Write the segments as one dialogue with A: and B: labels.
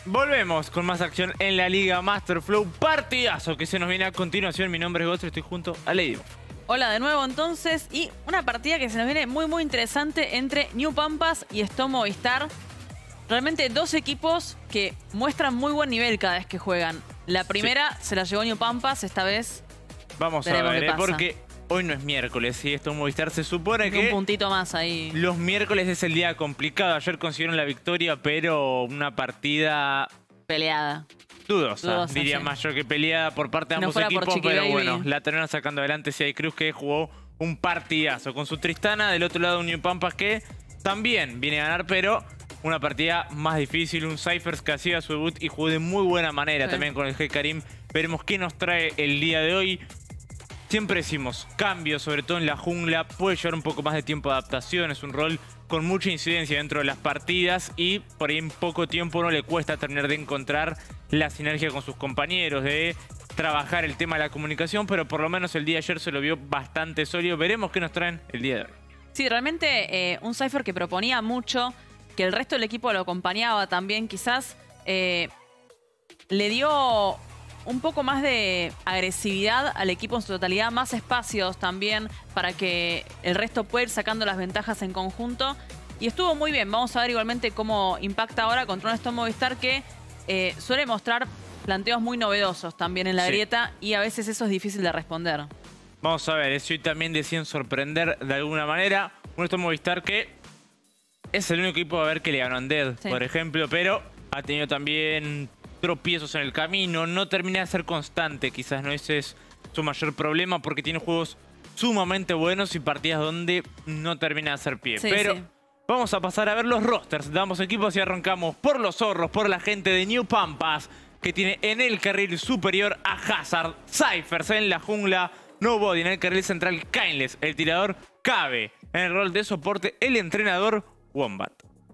A: Volvemos con más acción en la Liga Masterflow. Partidazo que se nos viene a continuación. Mi nombre es Gotzer, estoy junto a Lady.
B: Hola de nuevo entonces, y una partida que se nos viene muy interesante entre New Pampas y Stone Movistar. Realmente dos equipos que muestran muy buen nivel cada vez que juegan. La primera se la llevó New Pampas, esta vez
A: vamos a ver, porque hoy no es miércoles y Stone Movistar se supone que...
B: Un puntito más ahí.
A: Los miércoles es el día complicado. Ayer consiguieron la victoria, pero una partida...
B: Peleada.
A: Dudosa, diría
B: sí.
A: más yo que peleada por parte de ambos equipos, pero bueno, la terminaron sacando adelante Cia Cruz, que jugó un partidazo con su Tristana. Del otro lado un New Pampas que también viene a ganar, pero una partida más difícil. Un Cyphers que hacía su debut y jugó de muy buena manera también con el Hecarim. Veremos qué nos trae el día de hoy. Siempre decimos, cambios, sobre todo en la jungla, puede llevar un poco más de tiempo de adaptación. Es un rol con mucha incidencia dentro de las partidas y por ahí en poco tiempo no le cuesta terminar de encontrar la sinergia con sus compañeros, de trabajar el tema de la comunicación, pero por lo menos el día de ayer se lo vio bastante sólido. Veremos qué nos traen el día de hoy.
B: Sí, realmente un Cypher que proponía mucho, que el resto del equipo lo acompañaba también, quizás le dio un poco más de agresividad al equipo en su totalidad, más espacios también para que el resto pueda ir sacando las ventajas en conjunto. Y estuvo muy bien. Vamos a ver igualmente cómo impacta ahora contra un Stone Movistar que suele mostrar planteos muy novedosos también en la grieta y a veces eso es difícil de responder.
A: Vamos a ver, si hoy también deciden sorprender de alguna manera. Un Stone Movistar que es el único equipo a ver que le ganó a Undead, por ejemplo, pero ha tenido también tropiezos en el camino, no termina de ser constante, quizás no ese es su mayor problema porque tiene juegos sumamente buenos y partidas donde no termina de hacer pie. Pero vamos a pasar a ver los rosters de ambos equipos y arrancamos por los zorros, por la gente de New Pampas, que tiene en el carril superior a Hazard, Cyphers en la jungla, Nobody en el carril central, Kindless, el tirador, Cabe en el rol de soporte, el entrenador, Wombat.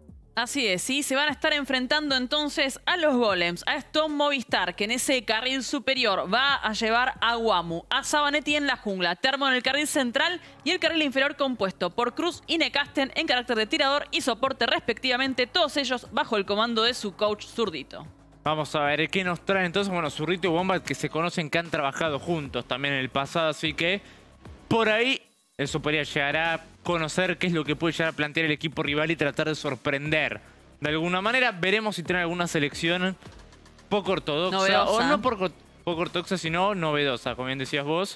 B: Así es, sí, se van a estar enfrentando entonces a los Golems, a Stone Movistar, que en ese carril superior va a llevar a Guamu, a Sabanetti en la jungla, Termo en el carril central y el carril inferior compuesto por Cruz y Necasten en carácter de tirador y soporte respectivamente, todos ellos bajo el comando de su coach Zurdito.
A: Vamos a ver qué nos traen entonces. Bueno, Zurdito y Wombat que se conocen, que han trabajado juntos también en el pasado, así que por ahí eso podría llegar a conocer qué es lo que puede llegar a plantear el equipo rival y tratar de sorprender. De alguna manera veremos si tienen alguna selección poco ortodoxa.
B: Novedosa.
A: O no poco ortodoxa, sino novedosa, como bien decías vos.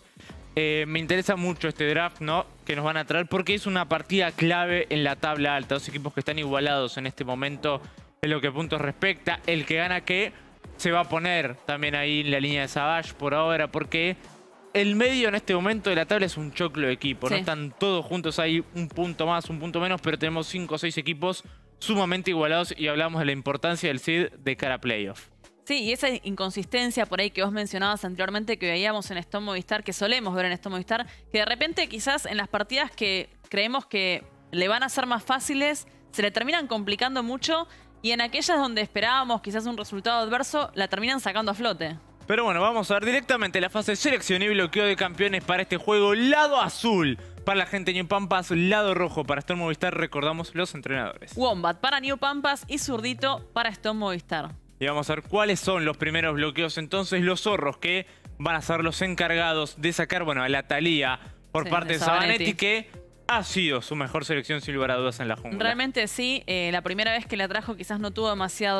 A: Me interesa mucho este draft, ¿no?, que nos van a traer porque es una partida clave en la tabla alta. Dos equipos que están igualados en este momento en lo que a puntos respecta. El que gana que se va a poner también ahí en la línea de Savage por ahora, porque el medio en este momento de la tabla es un choclo de equipos. No están todos juntos, hay un punto más, un punto menos, pero tenemos 5 o 6 equipos sumamente igualados y hablamos de la importancia del seed de cara a playoff.
B: Sí, y esa inconsistencia por ahí que vos mencionabas anteriormente que veíamos en Stone Movistar, que solemos ver en Stone Movistar, que de repente quizás en las partidas que creemos que le van a ser más fáciles, se le terminan complicando mucho y en aquellas donde esperábamos quizás un resultado adverso, la terminan sacando a flote.
A: Pero bueno, vamos a ver directamente la fase de selección y bloqueo de campeones para este juego. Lado azul para la gente de New Pampas, lado rojo para Stone Movistar. Recordamos los entrenadores.
B: Wombat para New Pampas y Zurdito para Stone Movistar.
A: Y vamos a ver cuáles son los primeros bloqueos. Entonces, los zorros que van a ser los encargados de sacar, bueno, a la Talía por parte de Sabanetti, que ha sido su mejor selección sin lugar a dudas en la jungla.
B: Realmente sí, la primera vez que la trajo quizás no tuvo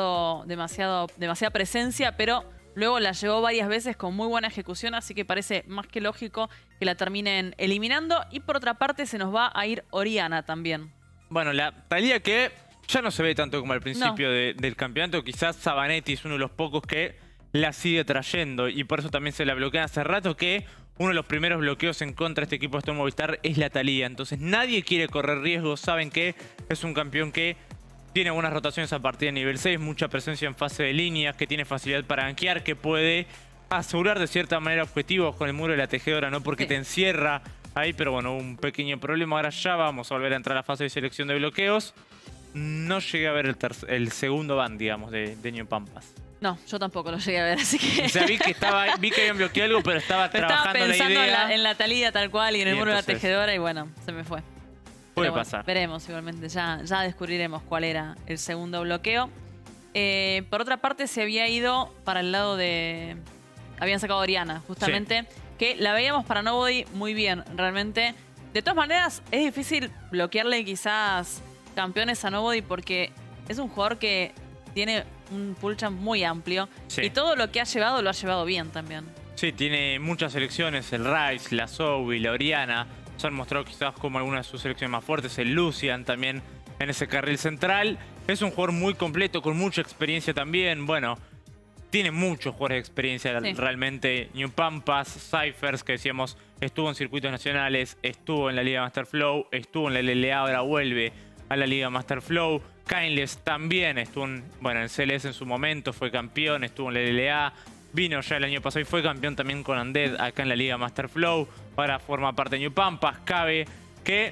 B: demasiada presencia, pero luego la llevó varias veces con muy buena ejecución, así que parece más que lógico que la terminen eliminando. Y por otra parte se nos va a ir Oriana también.
A: Bueno, la Talía que ya no se ve tanto como al principio del campeonato. Quizás Sabanetti es uno de los pocos que la sigue trayendo y por eso también se la bloquean hace rato, que uno de los primeros bloqueos en contra de este equipo de Stone Movistar es la Talía. Entonces nadie quiere correr riesgos, saben que es un campeón que tiene buenas rotaciones a partir de nivel 6, mucha presencia en fase de líneas, que tiene facilidad para gankear, que puede asegurar de cierta manera objetivos con el muro de la tejedora, ¿no? Porque te encierra ahí, pero bueno, un pequeño problema. Ahora ya vamos a volver a entrar a la fase de selección de bloqueos. No llegué a ver el segundo ban, digamos, de New Pampas.
B: No, yo tampoco lo llegué a ver, así que...
A: O sea, vi que habían bloqueado algo, pero estaba trabajando la idea.
B: Estaba pensando en la Talía tal cual y en el muro de la tejedora y bueno, se me fue.
A: Puede pasar.
B: Veremos igualmente, ya descubriremos cuál era el segundo bloqueo. por otra parte se había ido para el lado de... Habían sacado a Oriana, justamente, sí, que la veíamos para Nobody muy bien, realmente. De todas maneras, es difícil bloquearle quizás campeones a Nobody porque es un jugador que tiene un pool champ muy amplio, sí, y todo lo que ha llevado lo ha llevado bien también. Sí, tiene muchas selecciones, el Ryze, la Zoe, la Oriana. Se han mostrado quizás como algunas de sus selecciones más fuertes, el Lucian también en ese carril central. Es un jugador muy completo, con mucha experiencia también. Bueno, tiene muchos jugadores de experiencia, sí, realmente. New Pampas, Cyphers, que decíamos, estuvo en circuitos nacionales, estuvo en la Liga Master Flow, estuvo en la LLA, ahora vuelve a la Liga Master Flow. Kindless también estuvo en CLS en su momento, fue campeón, estuvo en la LLA. Vino ya el año pasado y fue campeón también con Undead acá en la Liga Master Flow. Ahora forma parte de New Pampas. Cabe que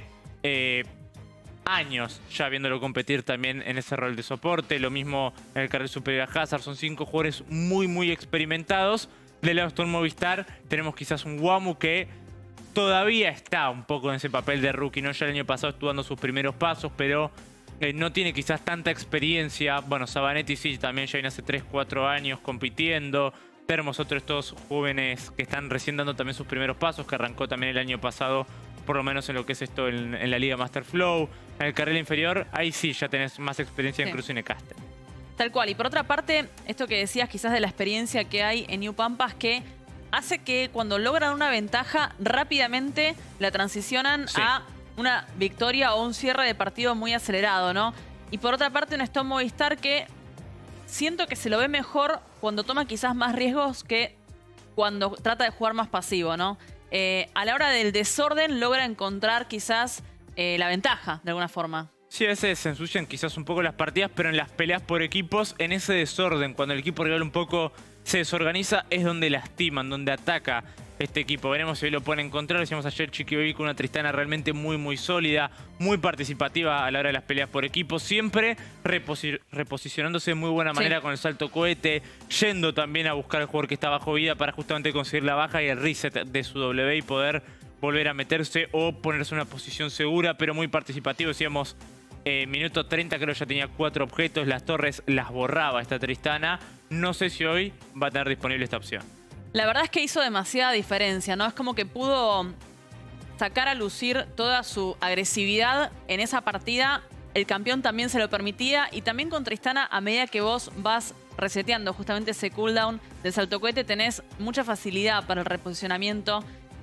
B: años ya viéndolo competir también en ese rol de soporte. Lo mismo en el carril superior a Hazard. Son 5 jugadores muy experimentados. Del lado de Storm Movistar tenemos quizás un Wamu que todavía está un poco en ese papel de rookie, ¿no? Ya el año pasado estuvo dando sus primeros pasos, pero no tiene quizás tanta experiencia. Bueno, Sabanetti sí, también ya viene hace 3-4 años compitiendo. Tenemos otros estos jóvenes que están recién dando también sus primeros pasos, que arrancó también el año pasado, por lo menos en lo que es esto en la Liga Master Flow. En el carril inferior, ahí sí ya tenés más experiencia, sí, en Crucinecaster. Tal cual. Y por otra parte, esto que decías quizás de la experiencia que hay en New Pampas, que hace que cuando logran una ventaja, rápidamente la transicionan, sí, a una victoria o un cierre de partido muy acelerado, ¿no? Y por otra parte, un Storm Movistar que siento que se lo ve mejor cuando toma quizás más riesgos que cuando trata de jugar más pasivo, ¿no? A la hora del desorden logra encontrar quizás la ventaja, de alguna forma. Sí, a veces se ensucian quizás un poco las partidas, pero en las peleas por equipos, en ese desorden, cuando el equipo rival un poco se desorganiza, es donde lastiman, donde ataca este equipo. Veremos si hoy lo pueden encontrar. Decíamos ayer Chiqui Baby con una Tristana realmente muy sólida, muy participativa a la hora de las peleas por equipo, siempre reposicionándose de muy buena manera, sí, con el salto cohete, yendo también a buscar al jugador que está bajo vida para justamente conseguir la baja y el reset de su W y poder volver a meterse o ponerse en una posición segura, pero muy participativo. Decíamos, minuto 30 creo ya tenía 4 objetos, las torres las borraba esta Tristana. No sé si hoy va a tener disponible esta opción. La verdad es que hizo demasiada diferencia, ¿no? Es como que pudo sacar a lucir toda su agresividad en esa partida. El campeón también se lo permitía. Y también con Tristana, a medida que vos vas reseteando justamente ese cooldown del salto cohete, tenés mucha facilidad para el reposicionamiento.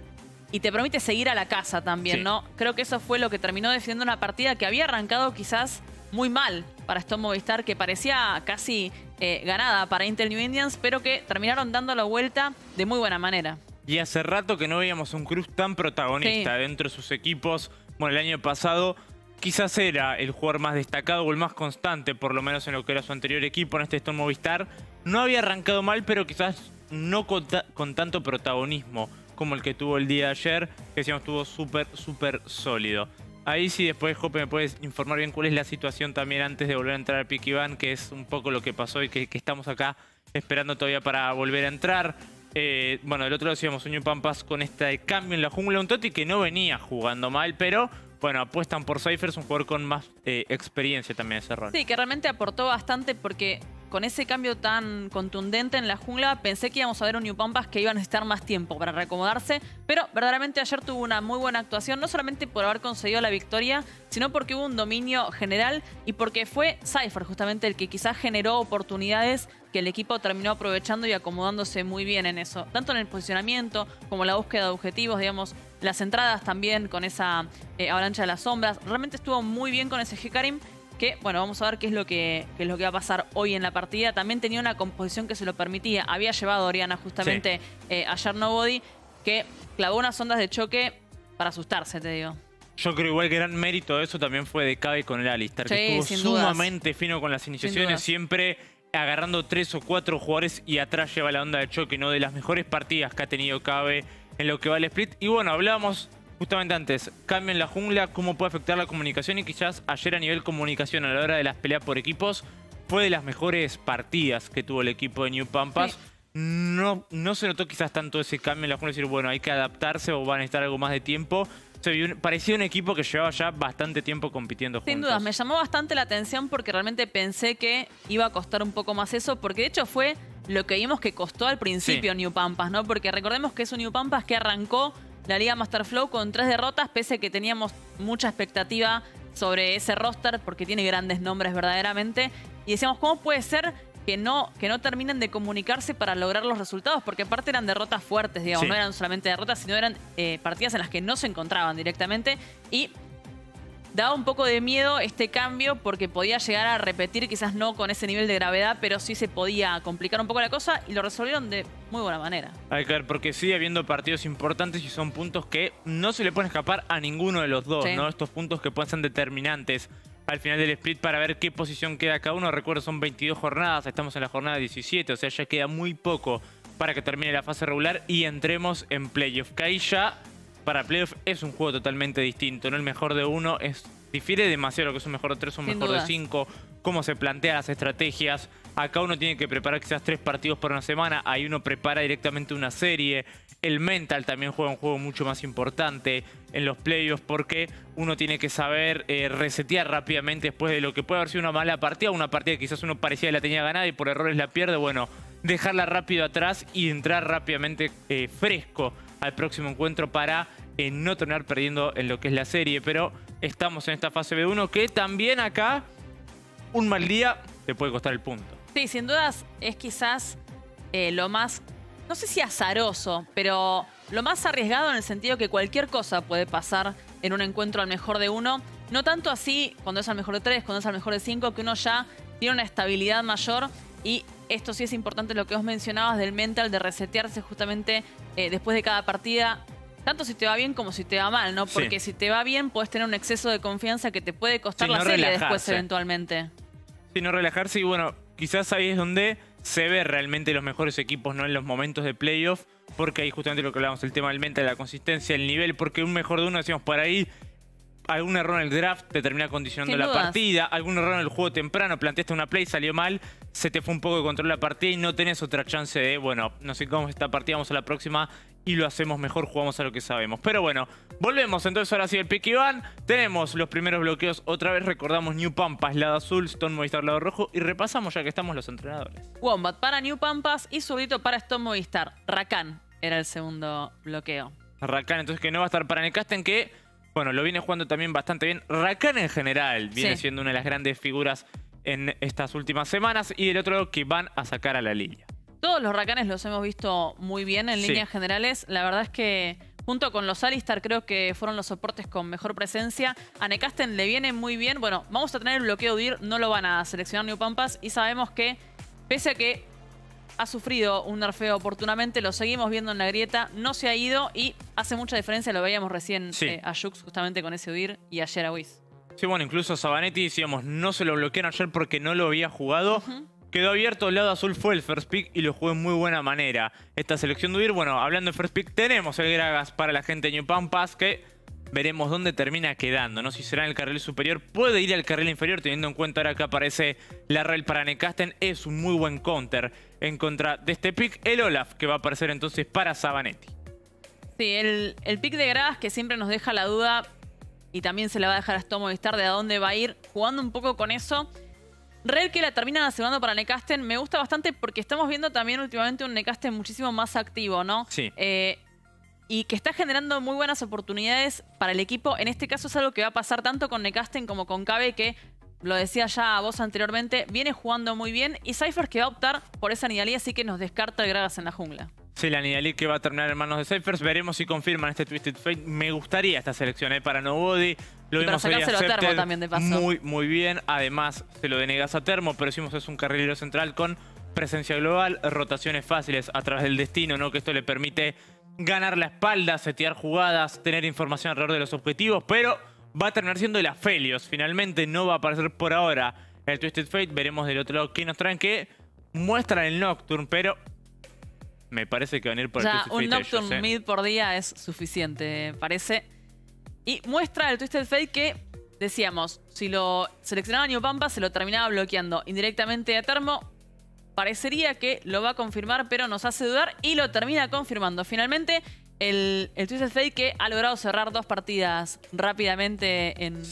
B: Y te permite seguir a la casa también, sí, ¿no? Creo que eso fue lo que terminó definiendo una partida que había arrancado quizás muy mal para Storm Movistar, que parecía casi ganada para Intel New Indians, pero que terminaron dando la vuelta de muy buena manera. Y hace rato que no veíamos un Cruz tan protagonista, sí, dentro de sus equipos. Bueno, el año pasado quizás era el jugador más destacado o el más constante, por lo menos en lo que era su anterior equipo, en este Storm Movistar. No había arrancado mal, pero quizás no con tanto protagonismo como el que tuvo el día de ayer, que decíamos estuvo súper sólido. Ahí sí, después, Jope, me puedes informar bien cuál es la situación también antes de volver a entrar al Pick Ban, que es un poco lo que pasó y que estamos acá esperando todavía para volver a entrar. Bueno, del otro lado decíamos New Pampas con este cambio en la jungla, un Toti que no venía jugando mal, pero bueno, apuestan por Cyphers, un jugador con más experiencia también en ese rol. Sí, que realmente aportó bastante porque con ese cambio tan contundente en la jungla pensé que íbamos a ver un New Pampas que iba a necesitar más tiempo para reacomodarse, pero verdaderamente ayer tuvo una muy buena actuación, no solamente por haber conseguido la victoria, sino porque hubo un dominio general y porque fue Cypher justamente el que quizás generó oportunidades que el equipo terminó aprovechando y acomodándose muy bien en eso, tanto en el posicionamiento como la búsqueda de objetivos, digamos, las entradas también con esa avalancha de las sombras. Realmente estuvo muy bien con ese Hecarim, que, bueno, vamos a ver qué es lo que va a pasar hoy en la partida. También tenía una composición que se lo permitía. Había llevado a Oriana justamente, sí, ayer Nobody, que clavó unas ondas de choque para asustarse, te digo. Yo creo igual que gran mérito de eso también fue de Cabe con el Alistar, sí, que estuvo sumamente fino con las iniciaciones, siempre agarrando 3 o 4 jugadores y atrás lleva la onda de choque, ¿no? De las mejores partidas que ha tenido Cabe en lo que va al split. Y bueno, hablábamos justamente antes, cambio en la jungla, cómo puede afectar la comunicación, y quizás ayer a nivel comunicación a la hora de las peleas por equipos fue de las mejores partidas que tuvo el equipo de New Pampas. Sí. No se notó quizás tanto ese cambio en la jungla, decir, bueno, hay que adaptarse o van a necesitar algo más de tiempo,
A: parecía un equipo que llevaba ya bastante tiempo compitiendo juntos.
B: Sin dudas, me llamó bastante la atención porque realmente pensé que iba a costar un poco más eso, porque de hecho fue lo que vimos que costó al principio New Pampas, ¿no? Porque recordemos que es un New Pampas que arrancó la Liga Master Flow con 3 derrotas, pese a que teníamos mucha expectativa sobre ese roster, porque tiene grandes nombres verdaderamente. Y decíamos, ¿cómo puede ser que no terminen de comunicarse para lograr los resultados? Porque aparte eran derrotas fuertes, digamos, no eran solamente derrotas, sino eran partidas en las que no se encontraban directamente. Y daba un poco de miedo este cambio porque podía llegar a repetir, quizás no con ese nivel de gravedad, pero sí se podía complicar un poco la cosa y lo resolvieron de muy buena manera. Hay
A: que ver, porque sigue habiendo partidos importantes y son puntos que no se le pueden escapar a ninguno de los dos, ¿no? Estos puntos que pueden ser determinantes al final del split para ver qué posición queda cada uno. Recuerdo, son 22 jornadas, estamos en la jornada 17, o sea, ya queda muy poco para que termine la fase regular y entremos en playoff. Que ahí ya, para playoff, es un juego totalmente distinto, ¿no? El mejor de uno difiere demasiado lo que es un mejor de 3 o un mejor de 5, cómo se plantean las estrategias. Acá uno tiene que preparar quizás 3 partidos por una semana, ahí uno prepara directamente una serie. El mental también juega un juego mucho más importante en los playoffs porque uno tiene que saber resetear rápidamente después de lo que puede haber sido una mala partida, una partida que quizás uno parecía que la tenía ganada y por errores la pierde. Bueno, dejarla rápido atrás y entrar rápidamente fresco al próximo encuentro para no terminar perdiendo en lo que es la serie. Pero estamos en esta fase B1 que también acá un mal día te puede costar el punto.
B: Sí, sin dudas es quizás lo más, no sé si azaroso, pero lo más arriesgado en el sentido que cualquier cosa puede pasar en un encuentro al mejor de 1. No tanto así cuando es al mejor de 3, cuando es al mejor de 5, que uno ya tiene una estabilidad mayor. Y esto sí es importante lo que vos mencionabas del mental, de resetearse justamente después de cada partida. Tanto si te va bien como si te va mal, ¿no? Porque si te va bien, puedes tener un exceso de confianza que te puede costar la serie después eventualmente.
A: Sí, no relajarse y bueno, quizás ahí es donde se ve realmente los mejores equipos, ¿no? En los momentos de playoff, porque ahí justamente lo que hablábamos, el tema del mental, la consistencia, el nivel, porque un mejor de uno, decíamos por ahí, algún error en el draft te termina condicionando la partida, algún error en el juego temprano, planteaste una play, salió mal, se te fue un poco de control la partida y no tenés otra chance de, bueno, no sé cómo esta partida, vamos a la próxima y lo hacemos mejor, jugamos a lo que sabemos. Pero bueno, volvemos entonces ahora sí el pick Iván. Tenemos los primeros bloqueos otra vez, recordamos New Pampas, lado azul, Stone Movistar, lado rojo y repasamos ya que estamos los entrenadores.
B: Wombat para New Pampas y Zurdito para Stone Movistar. Rakan era el segundo bloqueo.
A: Rakan entonces que no va a estar para Necasten, que bueno, lo viene jugando también bastante bien. Rakan en general viene siendo una de las grandes figuras en estas últimas semanas. Y el otro que van a sacar a la Lilia.
B: Todos los Rakanes los hemos visto muy bien en líneas generales. La verdad es que junto con los Alistar creo que fueron los soportes con mejor presencia. A Necasten le viene muy bien. Bueno, vamos a tener el bloqueo de UDIR. No lo van a seleccionar New Pampas. Y sabemos que pese a que ha sufrido un nerfeo oportunamente, lo seguimos viendo en la grieta, no se ha ido y hace mucha diferencia, lo veíamos recién a Jux justamente con ese UDIR y ayer a Wiz.
A: Sí, bueno, incluso a Savanetti, decíamos, no se lo bloquearon ayer porque no lo había jugado. Quedó abierto, el lado azul fue el first pick y lo jugó en muy buena manera. Esta selección de UDIR, bueno, hablando de first pick, tenemos el Gragas para la gente de New Pampas que veremos dónde termina quedando, ¿no? Si será en el carril superior, puede ir al carril inferior, teniendo en cuenta ahora que aparece la rail para Necasten. Es un muy buen counter en contra de este pick. El Olaf, que va a aparecer entonces para Savanetti.
B: Sí, el pick de Gragas que siempre nos deja la duda y también se la va a dejar a Stone Movistar de a dónde va a ir, jugando un poco con eso. Rail que la terminan asegurando para Necasten me gusta bastante porque estamos viendo también últimamente un Necasten muchísimo más activo, ¿no?
A: Sí.
B: Y que está generando muy buenas oportunidades para el equipo. En este caso es algo que va a pasar tanto con Necasten como con Cabe, que lo decía ya vos anteriormente, viene jugando muy bien. Y Cypher que va a optar por esa Nidalee, así que nos descarta el Gragas en la jungla.
A: Sí, la Nidalee que va a terminar en manos de Cyphers. Veremos si confirman este Twisted Fate. Me gustaría esta selección para Nobody. Lo vimos hoy a
B: Termo también de paso.
A: Muy bien. Además, se lo denegas a Termo, pero decimos es un carrilero central con presencia global, rotaciones fáciles a través del destino, ¿no? Que esto le permite ganar la espalda, setear jugadas, tener información alrededor de los objetivos, pero va a terminar siendo el Aphelios. Finalmente no va a aparecer por ahora el Twisted Fate. Veremos del otro lado qué nos traen, que muestran el Nocturne, pero me parece que van a ir por el Twisted Fate.
B: Un Nocturne mid por día es suficiente, parece. Y muestra el Twisted Fate que, decíamos, si lo seleccionaba New Pampas, se lo terminaba bloqueando indirectamente a Termo. Parecería que lo va a confirmar, pero nos hace dudar y lo termina confirmando. Finalmente, el Twisted Fate que ha logrado cerrar 2 partidas rápidamente en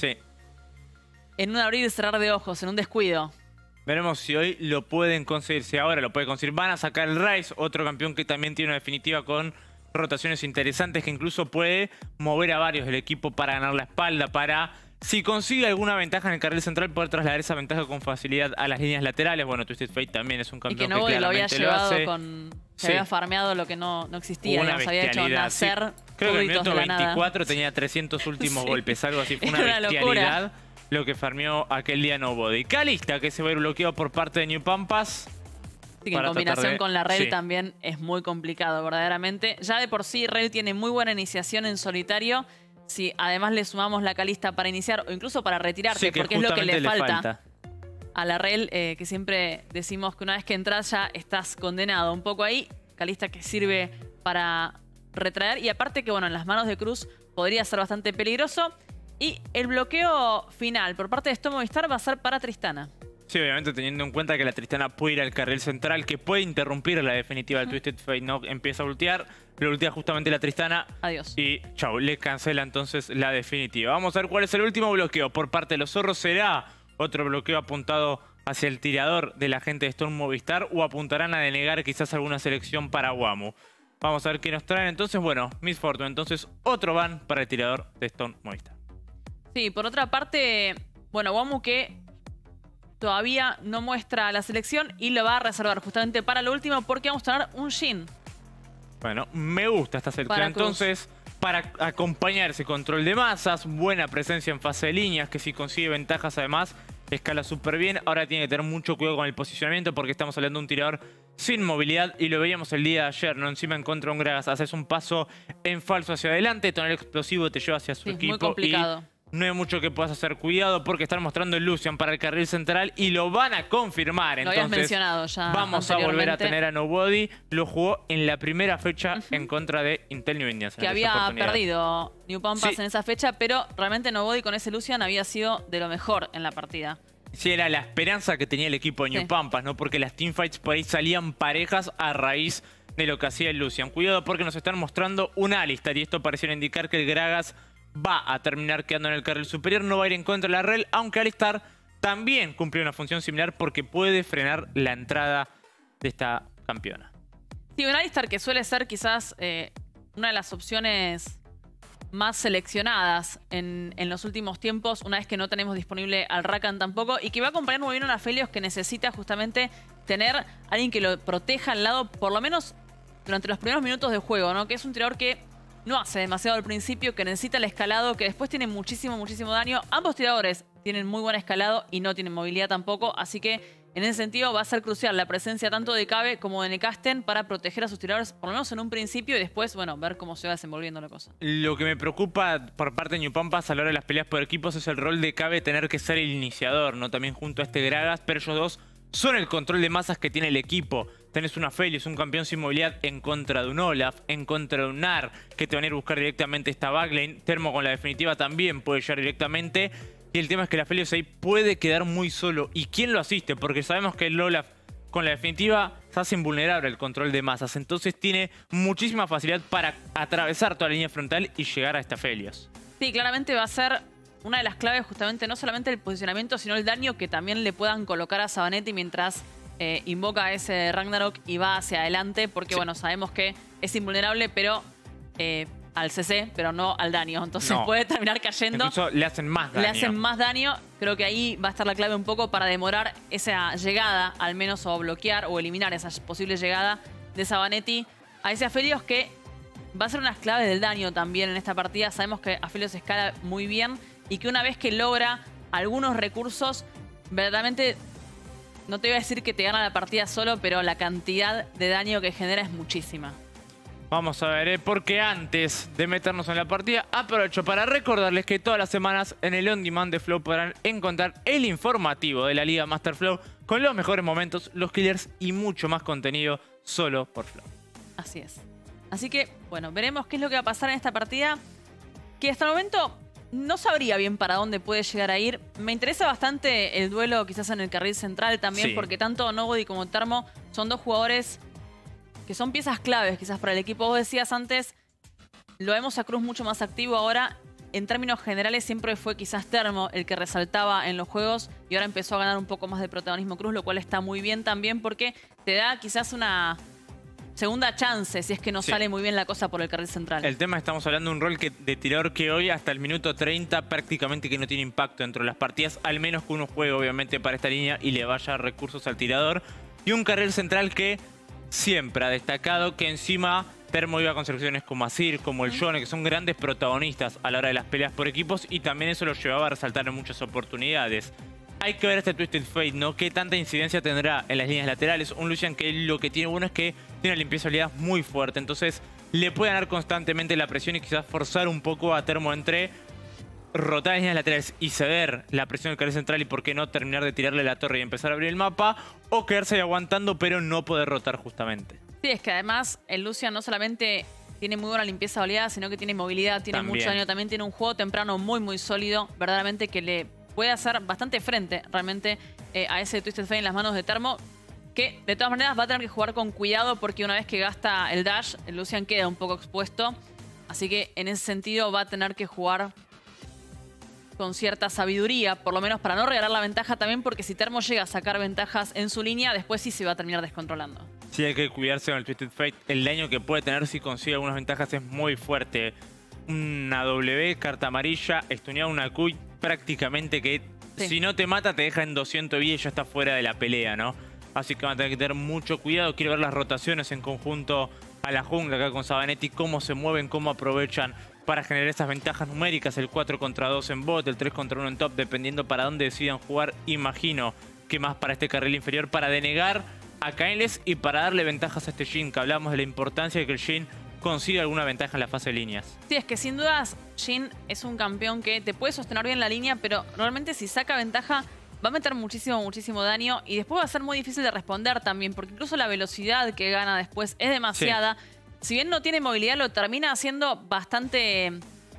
B: un abrir y cerrar de ojos, en un descuido.
A: Veremos si hoy lo pueden conseguir, si ahora lo puede conseguir. Van a sacar el Ryze, otro campeón que también tiene una definitiva con rotaciones interesantes, que incluso puede mover a varios del equipo para ganar la espalda, para, si consigue alguna ventaja en el carril central, poder trasladar esa ventaja con facilidad a las líneas laterales. Bueno, Twisted Fate también es un campeón que claramente
B: lo había llevado
A: hace.
B: Se había farmeado lo que no existía,
A: una
B: digamos, había hecho nacer.
A: Sí. Creo que en el minuto 24 tenía 300 últimos golpes, algo así. Fue una bestialidad locura lo que farmeó aquel día Nobody. Kalista, que se va a ir bloqueado por parte de New Pampas.
B: Sí, que en combinación con la Rel también es muy complicado, verdaderamente. Ya de por sí, Rel tiene muy buena iniciación en solitario. Si además le sumamos la Kalista para iniciar o incluso para retirarse, porque es lo que le falta a la Rel, que siempre decimos que una vez que entras ya estás condenado. Un poco ahí, Kalista que sirve para retraer. Y aparte que, bueno, en las manos de Cruz podría ser bastante peligroso. Y el bloqueo final por parte de Stone Movistar va a ser para Tristana.
A: Sí, obviamente teniendo en cuenta que la Tristana puede ir al carril central, que puede interrumpir la definitiva del Twisted Fate, ¿no? Empieza a ultear, lo ultea justamente la Tristana.
B: Adiós.
A: Y chau, le cancela entonces la definitiva. Vamos a ver cuál es el último bloqueo por parte de los zorros. ¿Será otro bloqueo apuntado hacia el tirador de la gente de Stone Movistar o apuntarán a denegar quizás alguna selección para Wamuu? Vamos a ver qué nos traen entonces. Bueno, Miss Fortune, entonces otro ban para el tirador de Stone Movistar.
B: Sí, por otra parte, bueno, Wamuu que todavía no muestra la selección y lo va a reservar justamente para lo último porque vamos a tener un Jhin.
A: Bueno, me gusta esta selección entonces para acompañar ese control de masas, buena presencia en fase de líneas, que si consigue ventajas además escala súper bien. Ahora tiene que tener mucho cuidado con el posicionamiento porque estamos hablando de un tirador sin movilidad y lo veíamos el día de ayer, ¿no? Encima en contra de un Gragas, haces un paso en falso hacia adelante, tonel explosivo te lleva hacia su equipo.
B: Es muy complicado.
A: No hay mucho que puedas hacer. Cuidado porque están mostrando el Lucian para el carril central y lo van a confirmar.
B: Lo habías mencionado ya.
A: Vamos a volver a tener a Nobody. Lo jugó en la primera fecha en contra de Intel New Indians.
B: Que había perdido New Pampas en esa fecha, pero realmente Nobody con ese Lucian había sido de lo mejor en la partida.
A: Sí, era la esperanza que tenía el equipo de New Pampas, ¿no? Porque las teamfights por ahí salían parejas a raíz de lo que hacía el Lucian. Cuidado porque nos están mostrando un Alistar y esto pareciera indicar que el Gragas va a terminar quedando en el carril superior, no va a ir en contra de la Rel, aunque Alistar también cumple una función similar porque puede frenar la entrada de esta campeona.
B: Sí, un Alistar que suele ser quizás una de las opciones más seleccionadas en los últimos tiempos, una vez que no tenemos disponible al Rakan tampoco, y que va a acompañar muy bien a una Aphelios que necesita justamente tener a alguien que lo proteja al lado, por lo menos durante los primeros minutos de juego, ¿no? Que es un tirador que no hace demasiado al principio, que necesita el escalado, que después tiene muchísimo daño. Ambos tiradores tienen muy buen escalado y no tienen movilidad tampoco, así que en ese sentido va a ser crucial la presencia tanto de Cabe como de Necasten para proteger a sus tiradores, por lo menos en un principio, y después, bueno, ver cómo se va desenvolviendo la cosa.
A: Lo que me preocupa por parte de New Pampas a la hora de las peleas por equipos es el rol de Cabe tener que ser el iniciador, ¿no? También junto a este Gragas, pero ellos dos son el control de masas que tiene el equipo. Tenés una Aphelios, un campeón sin movilidad en contra de un Olaf, en contra de un Gnar, que te van a ir a buscar directamente esta backlane. Termo con la definitiva también puede llegar directamente. Y el tema es que la Aphelios ahí puede quedar muy solo. ¿Y quién lo asiste? Porque sabemos que el Olaf con la definitiva se hace invulnerable el control de masas. Entonces tiene muchísima facilidad para atravesar toda la línea frontal y llegar a esta Aphelios.
B: Sí, claramente va a ser una de las claves justamente no solamente el posicionamiento, sino el daño que también le puedan colocar a Savanetti mientras invoca ese Ragnarok y va hacia adelante, porque bueno, sabemos que es invulnerable, pero al CC, pero no al daño. Entonces puede terminar cayendo.
A: Incluso le hacen más daño.
B: Le hacen más daño. Creo que ahí va a estar la clave un poco para demorar esa llegada, al menos, o bloquear o eliminar esa posible llegada de Savanetti a ese Aphelios, que va a ser unas claves del daño también en esta partida. Sabemos que Aphelios escala muy bien y que una vez que logra algunos recursos, verdaderamente, no te voy a decir que te gana la partida solo, pero la cantidad de daño que genera es muchísima.
A: Vamos a ver, porque antes de meternos en la partida, aprovecho para recordarles que todas las semanas en el On Demand de Flow podrán encontrar el informativo de la Liga Master Flow con los mejores momentos, los killers y mucho más contenido solo por Flow.
B: Así es. Así que, bueno, veremos qué es lo que va a pasar en esta partida, que hasta el momento no sabría bien para dónde puede llegar a ir. Me interesa bastante el duelo quizás en el carril central también, porque tanto Nobody como Termo son dos jugadores que son piezas claves quizás para el equipo. Vos decías antes lo vemos a Cruz mucho más activo ahora. En términos generales siempre fue quizás Termo el que resaltaba en los juegos y ahora empezó a ganar un poco más de protagonismo Cruz, lo cual está muy bien también porque te da quizás una segunda chance si es que no sale muy bien la cosa por el carril central.
A: El tema, estamos hablando de un rol de tirador que hoy hasta el minuto 30 prácticamente que no tiene impacto dentro de las partidas, al menos que uno juegue obviamente para esta línea y le vaya recursos al tirador. Y un carril central que siempre ha destacado, que encima Termo iba con selecciones como Azir, como el Yone, que son grandes protagonistas a la hora de las peleas por equipos y también eso lo llevaba a resaltar en muchas oportunidades. Hay que ver este Twisted Fate, ¿no? ¿Qué tanta incidencia tendrá en las líneas laterales? Un Lucian que lo que tiene bueno es que tiene una limpieza de oleadas muy fuerte. Entonces le puede ganar constantemente la presión y quizás forzar un poco a Termo entre rotar las líneas laterales y ceder la presión del carril central y por qué no terminar de tirarle la torre y empezar a abrir el mapa. O quedarse ahí aguantando pero no poder rotar justamente.
B: Sí, es que además el Lucian no solamente tiene muy buena limpieza de oleadas, sino que tiene movilidad, tiene mucho daño. También tiene un juego temprano muy sólido. Verdaderamente que le puede hacer bastante frente realmente a ese Twisted Fate en las manos de Termo, que de todas maneras va a tener que jugar con cuidado porque una vez que gasta el dash, el Lucian queda un poco expuesto. Así que en ese sentido va a tener que jugar con cierta sabiduría, por lo menos para no regalar la ventaja también, porque si Termo llega a sacar ventajas en su línea, después sí se va a terminar descontrolando.
A: Sí, hay que cuidarse con el Twisted Fate. El daño que puede tener si consigue algunas ventajas es muy fuerte. Una W, carta amarilla, estunear una Q prácticamente que si no te mata te deja en 200 vida y ya está fuera de la pelea, ¿no? Así que van a tener que tener mucho cuidado. Quiero ver las rotaciones en conjunto a la jungla acá con Sabanetti, cómo se mueven, cómo aprovechan para generar esas ventajas numéricas. El 4 contra 2 en bot, el 3 contra 1 en top, dependiendo para dónde decidan jugar. Imagino que más para este carril inferior, para denegar a Kainless y para darle ventajas a este Jhin, que hablamos de la importancia de que el Jhin consiga alguna ventaja en la fase de líneas.
B: Sí, es que sin dudas Jhin es un campeón que te puede sostener bien la línea, pero normalmente si saca ventaja va a meter muchísimo daño y después va a ser muy difícil de responder también, porque incluso la velocidad que gana después es demasiada. Sí. Si bien no tiene movilidad, lo termina haciendo bastante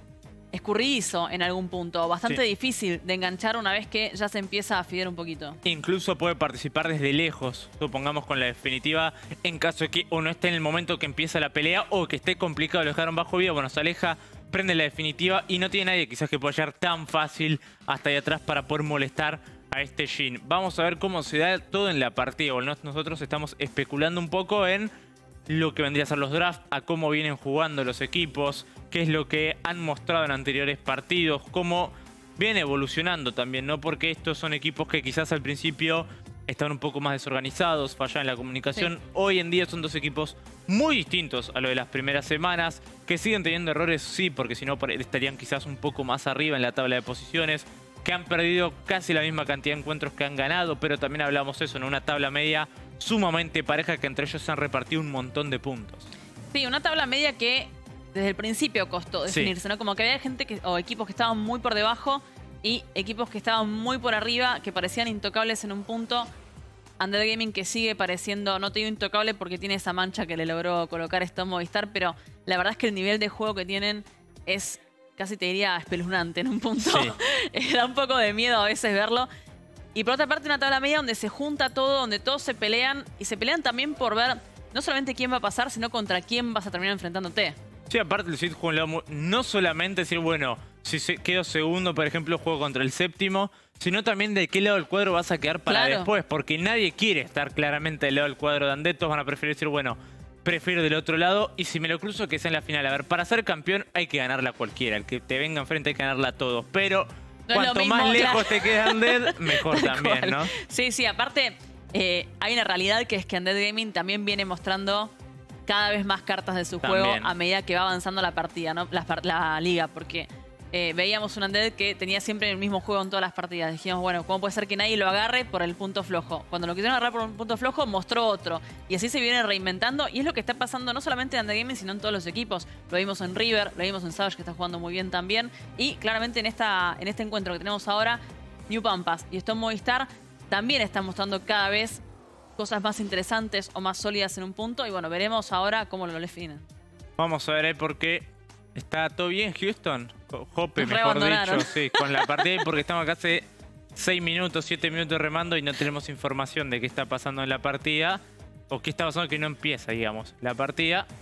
B: escurridizo en algún punto, bastante difícil de enganchar una vez que ya se empieza a fidear un poquito.
A: Incluso puede participar desde lejos, supongamos con la definitiva, en caso de que o no esté en el momento que empieza la pelea o que esté complicado, lo dejaron bajo vida, bueno, se aleja, prende la definitiva y no tiene nadie quizás que pueda llegar tan fácil hasta ahí atrás para poder molestar a este Jhin. Vamos a ver cómo se da todo en la partida. Bueno, nosotros estamos especulando un poco en lo que vendría a ser los drafts, a cómo vienen jugando los equipos, qué es lo que han mostrado en anteriores partidos, cómo viene evolucionando también, ¿no? Porque estos son equipos que quizás al principio estaban un poco más desorganizados, fallaban en la comunicación. Sí. Hoy en día son dos equipos muy distintos a lo de las primeras semanas, que siguen teniendo errores, sí, porque si no estarían quizás un poco más arriba en la tabla de posiciones, que han perdido casi la misma cantidad de encuentros que han ganado, pero también hablamos eso, en una tabla media sumamente pareja que entre ellos se han repartido un montón de puntos.
B: Sí, una tabla media que desde el principio costó definirse, ¿no? Como que había gente o equipos que estaban muy por debajo y equipos que estaban muy por arriba, que parecían intocables en un punto. Undead Gaming que sigue pareciendo, no te digo intocable porque tiene esa mancha que le logró colocar esto en Movistar, pero la verdad es que el nivel de juego que tienen es, casi te diría, espeluznante en un punto. Sí. Da un poco de miedo a veces verlo. Y por otra parte una tabla media donde se junta todo, donde todos se pelean y se pelean también por ver no solamente quién va a pasar, sino contra quién vas a terminar enfrentándote.
A: Sí, aparte el Cid juega no solamente decir, bueno, si quedo segundo, por ejemplo, juego contra el séptimo, sino también de qué lado del cuadro vas a quedar para después, porque nadie quiere estar claramente del lado del cuadro de Undead. Todos van a preferir decir, bueno, prefiero del otro lado y si me lo cruzo que sea en la final. A ver, para ser campeón hay que ganarla cualquiera, el que te venga enfrente hay que ganarla a todos, pero no cuanto mismo, más lejos te quede Undead, mejor también, ¿no? Sí,
B: aparte hay una realidad que es que Undead Gaming también viene mostrando cada vez más cartas de su juego a medida que va avanzando la partida, ¿no? La liga, porque veíamos un Undead que tenía siempre el mismo juego en todas las partidas. Dijimos, bueno, ¿cómo puede ser que nadie lo agarre por el punto flojo? Cuando lo quisieron agarrar por un punto flojo, mostró otro. Y así se viene reinventando. Y es lo que está pasando no solamente en Undead Gaming, sino en todos los equipos. Lo vimos en River, lo vimos en Savage, que está jugando muy bien también. Y claramente en este encuentro que tenemos ahora, New Pampas y Stone Movistar también están mostrando cada vez cosas más interesantes o más sólidas en un punto. Y bueno, veremos ahora cómo lo definen.
A: Vamos a ver por qué está todo bien Houston. Hoppe, mejor dicho, sí, con la partida, porque estamos acá hace 6 minutos, 7 minutos remando y no tenemos información de qué está pasando en la partida o qué está pasando que no empieza, digamos, la partida.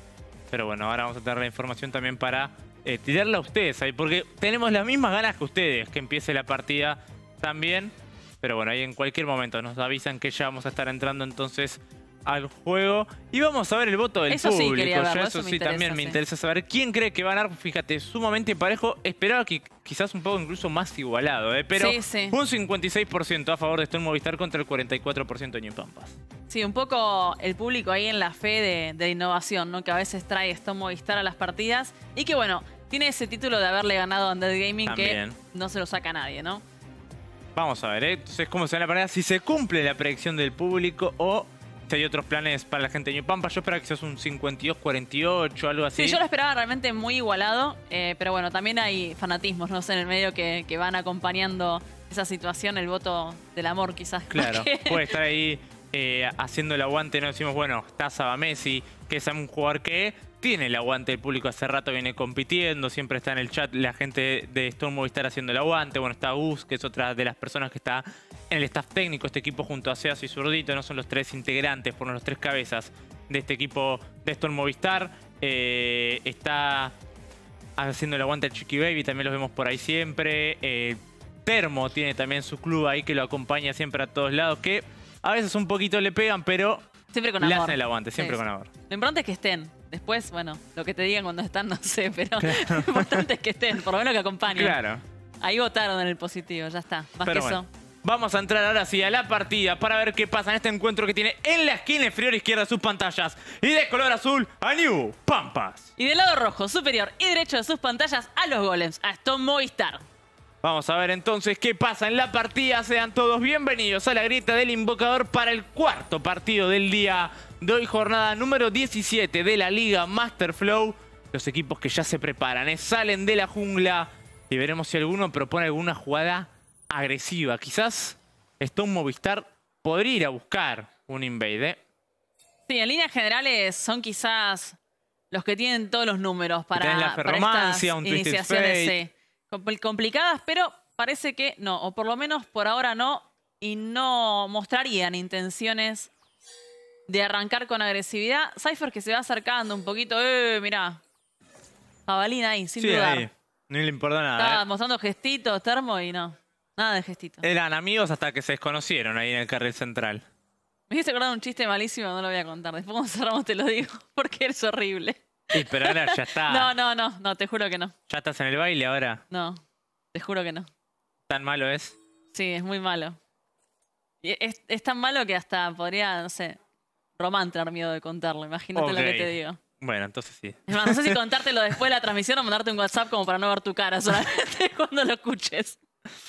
A: Pero bueno, ahora vamos a tener la información también para tirarla a ustedes ahí, porque tenemos las mismas ganas que ustedes que empiece la partida también. Pero bueno, ahí en cualquier momento nos avisan que ya vamos a estar entrando entonces al juego. Y vamos a ver el voto del
B: eso
A: público.
B: Sí, quería verlo,
A: eso sí, también me interesa saber quién cree que va a ganar. Fíjate, sumamente parejo. Esperaba que quizás un poco incluso más igualado, pero
B: sí.
A: Un 56% a favor de Stone Movistar contra el 44% de New Pampas.
B: Sí, un poco el público ahí en la fe de innovación, ¿no? Que a veces trae Stone Movistar a las partidas. Y que bueno, tiene ese título de haberle ganado a Undead Gaming también, que no se lo saca nadie, ¿no?
A: Vamos a ver, entonces cómo se va la partida, si se cumple la predicción del público o si hay otros planes para la gente de New Pampa. Yo esperaba que sea un 52-48, algo así.
B: Sí, yo lo esperaba realmente muy igualado, pero bueno, también hay fanatismos, no sé, en el medio que van acompañando esa situación, el voto del amor quizás.
A: Claro, puede estar ahí haciendo el aguante, no decimos, bueno, está Saba Messi, que es un jugador que tiene el aguante del público, hace rato viene compitiendo, siempre está en el chat la gente de Stone Movistar haciendo el aguante. Bueno, está Gus, que es otra de las personas que está en el staff técnico, este equipo junto a Seas y Zurdito, no son los tres integrantes, fueron los tres cabezas de este equipo de Stone Movistar. Está haciendo el aguante el Chiqui Baby, también los vemos por ahí siempre. Termo tiene también su club ahí que lo acompaña siempre a todos lados, que a veces un poquito le pegan, pero
B: siempre con amor.
A: Le hacen el aguante, siempre con amor.
B: Lo importante es que estén. Después, bueno, lo que te digan cuando están, no sé, pero lo importante es que estén, por lo menos que acompañen.
A: Claro.
B: Ahí votaron en el positivo, ya está. Más que eso.
A: Vamos a entrar ahora sí a la partida para ver qué pasa en este encuentro que tiene en la esquina inferior izquierda de sus pantallas. Y de color azul a New Pampas.
B: Y del lado rojo, superior y derecho de sus pantallas a los golems, a Stone Movistar.
A: Vamos a ver entonces qué pasa en la partida. Sean todos bienvenidos a la grieta del invocador para el cuarto partido del día de hoy, jornada número 17 de la Liga Master Flow. Los equipos que ya se preparan, salen de la jungla y veremos si alguno propone alguna jugada agresiva. Quizás Stone Movistar podría ir a buscar un invade.
B: Sí, en líneas generales son quizás los que tienen todos los números para estas iniciaciones complicadas, pero parece que no, o por lo menos por ahora no, y no mostrarían intenciones de arrancar con agresividad. Cypher que se va acercando un poquito, mirá, jabalina ahí, sin dudar.
A: Ahí. No le importa nada.
B: Estaba mostrando gestitos, Termo, y no, nada de gestitos.
A: Eran amigos hasta que se desconocieron ahí en el carril central.
B: Me hice acordar un chiste malísimo, no lo voy a contar. Después cuando cerramos te lo digo, porque eres horrible.
A: Sí, pero ahora ya está.
B: No, te juro que no.
A: ¿Ya estás en el baile ahora?
B: No, te juro que no.
A: ¿Tan malo es?
B: Sí, es muy malo. Y es tan malo que hasta podría, no sé, Román tener miedo de contarlo. Imagínate lo que te digo.
A: Bueno, entonces sí.
B: Es más, no sé si contártelo después de la transmisión o mandarte un WhatsApp como para no ver tu cara solamente cuando lo escuches.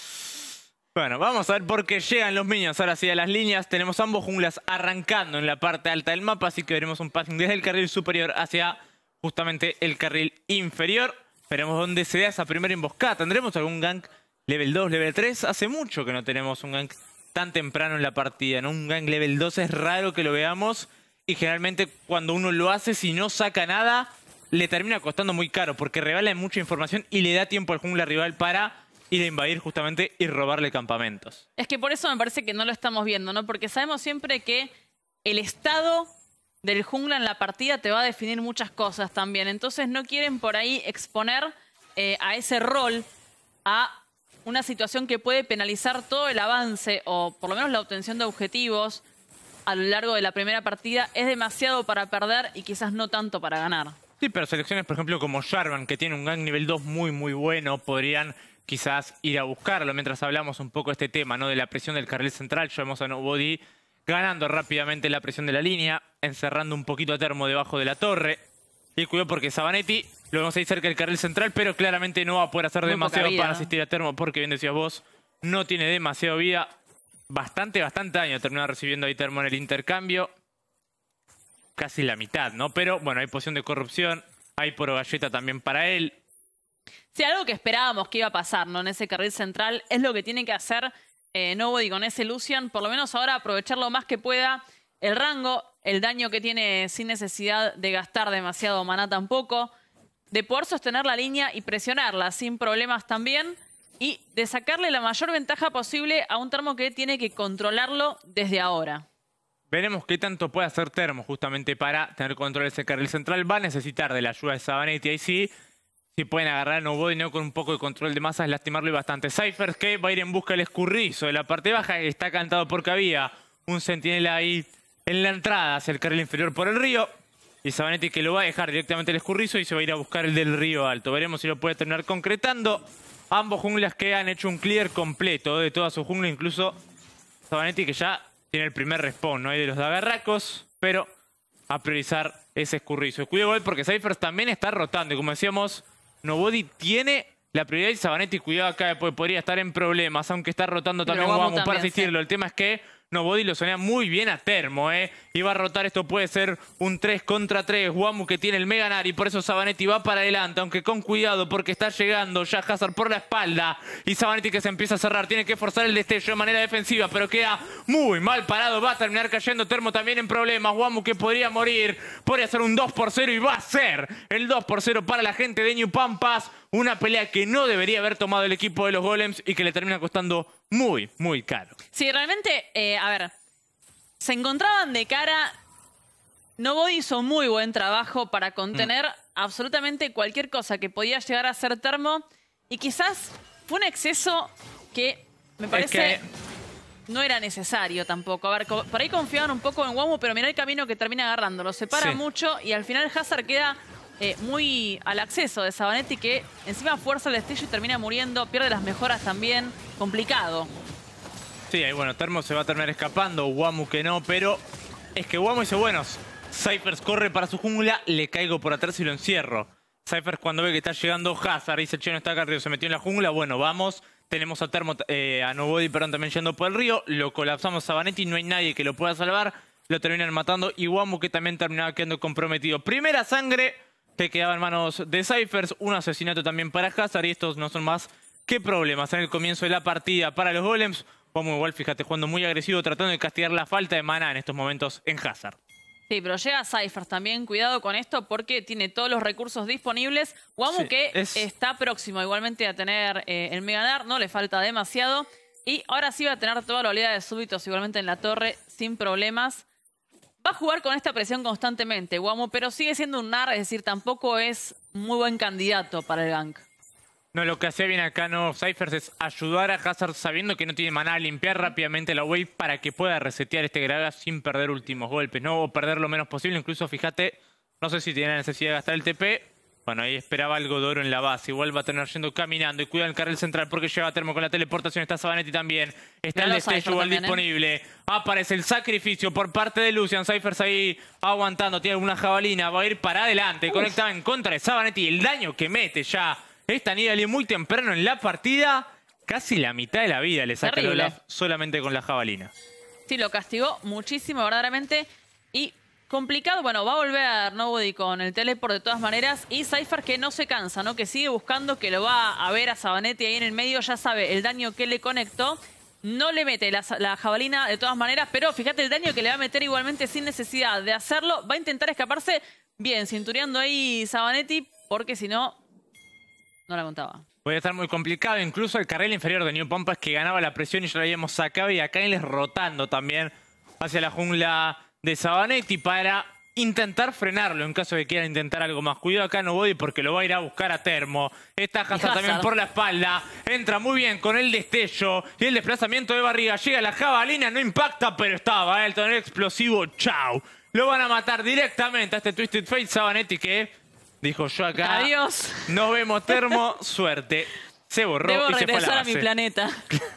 A: Bueno, vamos a ver por qué llegan los minions ahora sí a las líneas. Tenemos ambos junglas arrancando en la parte alta del mapa, así que veremos un passing desde el carril superior hacia justamente el carril inferior. Veremos dónde se da esa primera emboscada. ¿Tendremos algún gank level 2, level 3? Hace mucho que no tenemos un gank tan temprano en la partida, ¿no? Un gank level 2 es raro que lo veamos. Y generalmente cuando uno lo hace, si no saca nada, le termina costando muy caro. Porque revela mucha información y le da tiempo al jungla rival para ir a invadir justamente y robarle campamentos.
B: Es que por eso me parece que no lo estamos viendo, ¿no? Porque sabemos siempre que el estado del jungla en la partida te va a definir muchas cosas también. Entonces no quieren por ahí exponer a ese rol a una situación que puede penalizar todo el avance o por lo menos la obtención de objetivos a lo largo de la primera partida. Es demasiado para perder y quizás no tanto para ganar.
A: Sí, pero selecciones, por ejemplo, como Jarvan, que tiene un gank nivel 2 muy, muy bueno, podrían quizás ir a buscarlo. Mientras hablamos un poco de este tema, ¿no? De la presión del carril central, ya vemos a Nobody ganando rápidamente la presión de la línea, encerrando un poquito a Termo debajo de la torre. Y cuidado porque Sabanetti lo vemos ahí cerca del carril central, pero claramente no va a poder hacer muy demasiado para asistir a Termo, porque bien decías vos, no tiene demasiado vida. Bastante daño termina recibiendo ahí Termo en el intercambio. Casi la mitad, ¿no? Pero bueno, hay poción de corrupción, hay poro galleta también para él.
B: Sí, algo que esperábamos que iba a pasar, ¿no? En ese carril central es lo que tiene que hacer Nobody con ese Lucian. Por lo menos ahora aprovechar lo más que pueda el rango, el daño que tiene sin necesidad de gastar demasiado maná tampoco. De poder sostener la línea y presionarla sin problemas también. Y de sacarle la mayor ventaja posible a un Termo que tiene que controlarlo desde ahora.
A: Veremos qué tanto puede hacer Termo justamente para tener control de ese carril central. Va a necesitar de la ayuda de Savanetti. Ahí sí, si pueden agarrar a Nobody, ¿no? Con un poco de control de masas, lastimarlo y bastante. Cyphers que va a ir en busca del escurrizo de la parte baja. Está cantado porque había un centinela ahí en la entrada hacia el carril inferior por el río. Y Savanetti que lo va a dejar directamente el escurrizo y se va a ir a buscar el del río alto. Veremos si lo puede terminar concretando. Ambos junglas que han hecho un clear completo de toda su jungla. Incluso Savanetti que ya tiene el primer respawn, ¿no? Hay de los dagarracos, pero a priorizar ese escurrizo. Cuidado igual porque Cyphers también está rotando. Y como decíamos, Nobody tiene la prioridad y Savanetti, cuidado acá, podría estar en problemas, aunque está rotando también Wamuu para asistirlo. Sí. El tema es que Nobody lo sonea muy bien a Termo, y va a rotar, esto puede ser un 3 contra 3. Wamuu que tiene el Mega y por eso Savanetti va para adelante, aunque con cuidado porque está llegando ya Hazard por la espalda. Y Savanetti que se empieza a cerrar, tiene que forzar el destello de manera defensiva, pero queda muy mal parado. Va a terminar cayendo Termo también en problemas. Wamuu que podría morir, podría ser un 2-0 y va a ser el 2-0 para la gente de New Pampas. Una pelea que no debería haber tomado el equipo de los Golems y que le termina costando muy, muy caro.
B: Sí, realmente, a ver, se encontraban de cara. Nobody hizo muy buen trabajo para contener absolutamente cualquier cosa que podía llegar a ser Termo. Y quizás fue un exceso que me parece no era necesario tampoco. A ver, por ahí confiaban un poco en Wamuu, pero mirá el camino que termina agarrando. Lo separa mucho y al final Hazard queda muy al acceso de Savanetti, que encima fuerza el destello y termina muriendo. Pierde las mejoras también. Complicado.
A: Sí, ahí bueno, Termo se va a terminar escapando. Wamuu que no, pero es que Wamuu dice, bueno, Cyphers corre para su jungla, le caigo por atrás y lo encierro. Cyphers cuando ve que está llegando Hazard, dice, che, no está acá arriba, se metió en la jungla, bueno, vamos. Tenemos a Termo, a Nobody, perdón, también yendo por el río. Lo colapsamos a Savanetti, no hay nadie que lo pueda salvar. Lo terminan matando y Wamuu que también terminaba quedando comprometido. Primera sangre que quedaba en manos de Cyphers. Un asesinato también para Hazard y estos no son más que problemas en el comienzo de la partida para los Golems. Wamuu igual, fíjate, jugando muy agresivo, tratando de castigar la falta de maná en estos momentos en Hazard.
B: Sí, pero llega Cyphers también. Cuidado con esto porque tiene todos los recursos disponibles. Wamuu que está próximo igualmente a tener el Mega, no le falta demasiado. Y ahora sí va a tener toda la oleada de súbitos igualmente en la torre sin problemas. Va a jugar con esta presión constantemente Wamuu, pero sigue siendo un NAR, es decir, tampoco es muy buen candidato para el gank.
A: No, lo que hacía bien acá Cyphers es ayudar a Hazard sabiendo que no tiene maná, a limpiar rápidamente la wave para que pueda resetear este Gragas sin perder últimos golpes, ¿no? O perder lo menos posible. Incluso, fíjate, no sé si tiene la necesidad de gastar el TP. Bueno, ahí esperaba algo de oro en la base. Igual va a tener yendo caminando y cuida el carril central porque lleva a Termo con la teleportación. Está Savanetti también. Está el destello igual disponible. Aparece el sacrificio por parte de Lucian. Cyphers ahí aguantando. Tiene una jabalina. Va a ir para adelante. Conectaba en contra de Savanetti. El daño que mete ya esta Nidalee muy temprano en la partida. Casi la mitad de la vida le saca el Olaf solamente con la jabalina.
B: Sí, lo castigó muchísimo verdaderamente. Y complicado, bueno, va a volver Nobody con el teleport de todas maneras. Y Cyphers que no se cansa, ¿no? Que sigue buscando, que lo va a ver a Savanetti ahí en el medio. Ya sabe el daño que le conectó. No le mete la jabalina de todas maneras, pero fíjate el daño que le va a meter igualmente sin necesidad de hacerlo. Va a intentar escaparse bien, cintureando ahí Savanetti, porque si no, no la contaba.
A: Puede estar muy complicado. Incluso el carril inferior de New Pampas que ganaba la presión y ya lo habíamos sacado. Y acá él es rotando también hacia la jungla de Savanetti para intentar frenarlo en caso de que quiera intentar algo más. Cuidado acá Nobody porque lo va a ir a buscar a Termo. Está Hazard también por la espalda. Entra muy bien con el destello y el desplazamiento de barriga. Llega la jabalina, no impacta, pero estaba el tonel explosivo. Chau. Lo van a matar directamente a este Twisted Fate. Savanetti que dijo, yo acá.
B: Adiós.
A: Nos vemos, Termo. Suerte. Se borró y se fue a la base.
B: A mi planeta.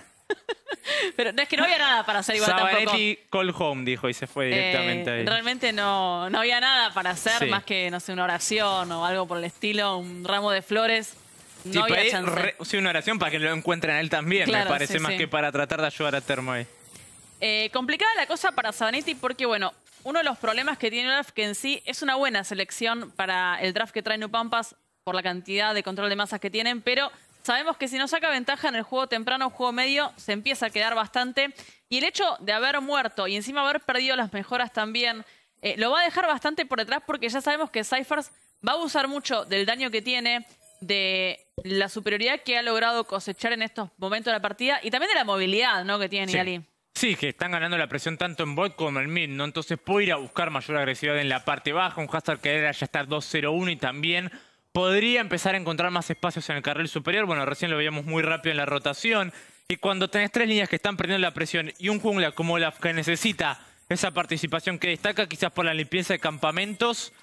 B: Pero es que no había nada para hacer igual
A: Savanetti call home, dijo, y se fue directamente ahí.
B: Realmente no había nada para hacer, más que, no sé, una oración o algo por el estilo, un ramo de flores. No había chance.
A: Sí, una oración para que lo encuentren a él también, claro, me parece, más que para tratar de ayudar a Termo ahí.
B: Complicada la cosa para Savanetti porque, bueno, uno de los problemas que tiene Olaf, que en sí es una buena selección para el draft que trae New Pampas por la cantidad de control de masas que tienen, pero sabemos que si no saca ventaja en el juego temprano o juego medio, se empieza a quedar bastante. Y el hecho de haber muerto y encima haber perdido las mejoras también, lo va a dejar bastante por detrás porque ya sabemos que Cyphers va a abusar mucho del daño que tiene, de la superioridad que ha logrado cosechar en estos momentos de la partida y también de la movilidad, ¿no?, que tiene Nidalee.
A: Sí, que están ganando la presión tanto en bot como en mid, ¿no? Entonces puede ir a buscar mayor agresividad en la parte baja. Un Hazard que era ya estar 2-0-1 y también podría empezar a encontrar más espacios en el carril superior. Bueno, recién lo veíamos muy rápido en la rotación. Y cuando tenés 3 líneas que están perdiendo la presión y un jungla como Olaf que necesita esa participación que destaca quizás por la limpieza de campamentos,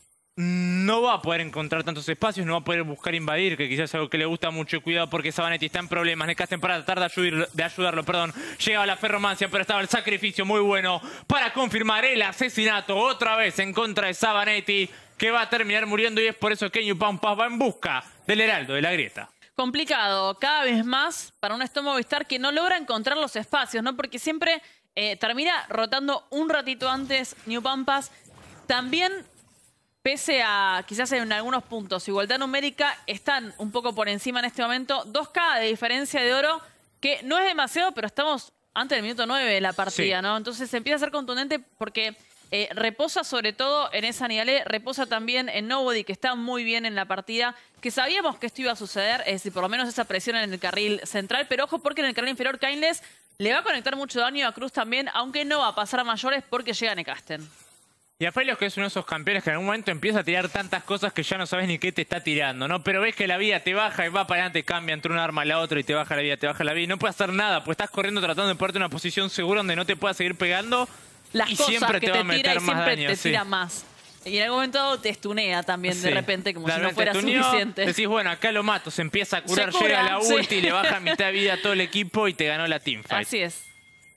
A: no va a poder encontrar tantos espacios, no va a poder buscar invadir, que quizás es algo que le gusta mucho. Cuidado porque Savanetti está en problemas. Necasten para tratar de ayudarlo, perdón. Llegaba la ferromancia, pero estaba el sacrificio muy bueno para confirmar el asesinato otra vez en contra de Savanetti, que va a terminar muriendo, y es por eso que New Pampas va en busca del Heraldo de la Grieta.
B: Complicado, cada vez más para un Storm Movistar que no logra encontrar los espacios, ¿no? Porque siempre termina rotando un ratito antes New Pampas. También, pese a quizás en algunos puntos igualdad numérica, están un poco por encima en este momento. 2K de diferencia de oro, que no es demasiado, pero estamos antes del minuto 9 de la partida, sí, ¿no? Entonces se empieza a ser contundente porque reposa sobre todo en esa Nidalee, reposa también en Nobody, que está muy bien en la partida, que sabíamos que esto iba a suceder, es decir, por lo menos esa presión en el carril central, pero ojo porque en el carril inferior Kindness le va a conectar mucho daño a Cruz también, aunque no va a pasar a mayores porque llega Necasten.
A: Y Aphelios, que es uno de esos campeones que en algún momento empieza a tirar tantas cosas que ya no sabes ni qué te está tirando, ¿no? Pero ves que la vida te baja y va para adelante, cambia entre un arma y la otra y te baja la vida, te baja la vida. Y no puedes hacer nada, pues estás corriendo tratando de ponerte en una posición segura donde no te puedas seguir pegando.
B: Las
A: y
B: cosas
A: siempre
B: que
A: te va a meter más
B: siempre
A: daño.
B: Te tira más. Y en algún momento te estunea también de repente, como si no fuera
A: tuneo,
B: suficiente.
A: Decís, bueno, acá lo mato, se empieza a curar, llega la ulti y le baja mitad de vida a todo el equipo y te ganó la teamfight.
B: Así es.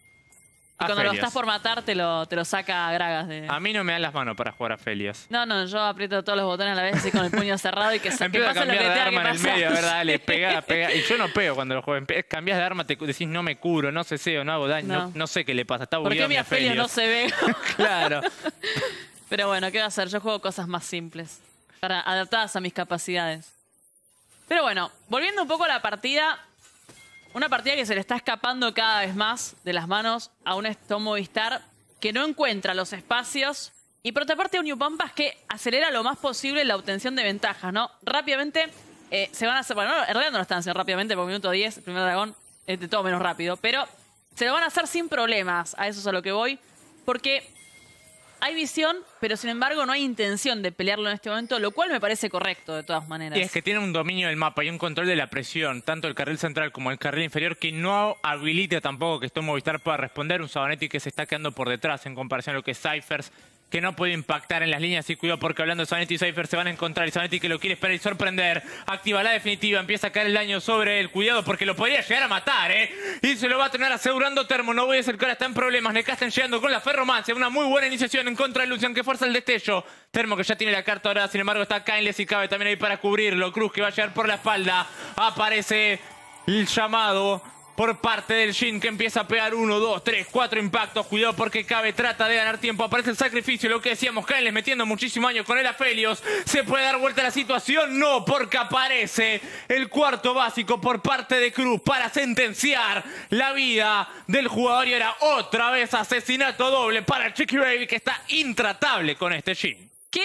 B: Y cuando lo estás por matar, te lo saca a Gragas.
A: A mí no me dan las manos para jugar a Aphelios.
B: No, yo aprieto todos los botones a la vez así con el puño cerrado y que pase lo que tenga que pasar.
A: Empiezo a cambiar de arma en el medio, ¿verdad? Dale, pega. Y yo no pego cuando lo juego. Cambias de arma, te decís, no me curo, no ceseo, no hago daño. No sé qué le pasa, está bugueado mi Aphelios.
B: ¿Por qué mi Aphelios no se ve?
A: Claro.
B: Pero bueno, ¿qué va a hacer? Yo juego cosas más simples, adaptadas a mis capacidades. Pero bueno, volviendo un poco a la partida... Una partida que se le está escapando cada vez más de las manos a un Storm Movistar que no encuentra los espacios. Y por otra parte a un New Pampas que acelera lo más posible la obtención de ventajas, ¿no? Rápidamente se van a hacer... Bueno, en realidad no lo están haciendo rápidamente, por minuto 10, el primer dragón es de todo menos rápido. Pero se lo van a hacer sin problemas, a eso es a lo que voy. Porque hay visión, pero sin embargo no hay intención de pelearlo en este momento, lo cual me parece correcto de todas maneras.
A: Y es que tiene un dominio del mapa y un control de la presión, tanto el carril central como el carril inferior, que no habilita tampoco que Storm Movistar pueda responder. Un Savanetti que se está quedando por detrás en comparación a lo que es Cyphers, que no puede impactar en las líneas. Y cuidado porque hablando de Savanetti y Cypher se van a encontrar. Y Savanetti que lo quiere esperar y sorprender. Activa la definitiva, empieza a caer el daño sobre él. Cuidado porque lo podría llegar a matar, Y se lo va a tener asegurando Termo. No voy a acercar, está en problemas. Necasten llegando con la ferromancia. Una muy buena iniciación en contra de Lucian que fuerza el destello. Termo que ya tiene la carta ahora, sin embargo está Kindness y cabe también ahí para cubrirlo. Cruz que va a llegar por la espalda. Aparece el llamado por parte del Jhin que empieza a pegar 1, 2, 3, 4 impactos. Cuidado porque Cabe trata de ganar tiempo. Aparece el sacrificio, lo que decíamos, Kindness metiendo muchísimo daño con el Aphelios. ¿Se puede dar vuelta a la situación? No, porque aparece el cuarto básico por parte de Cruz para sentenciar la vida del jugador. Y era otra vez asesinato doble para el Chiqui Baby, que está intratable con este Jhin.
B: Qué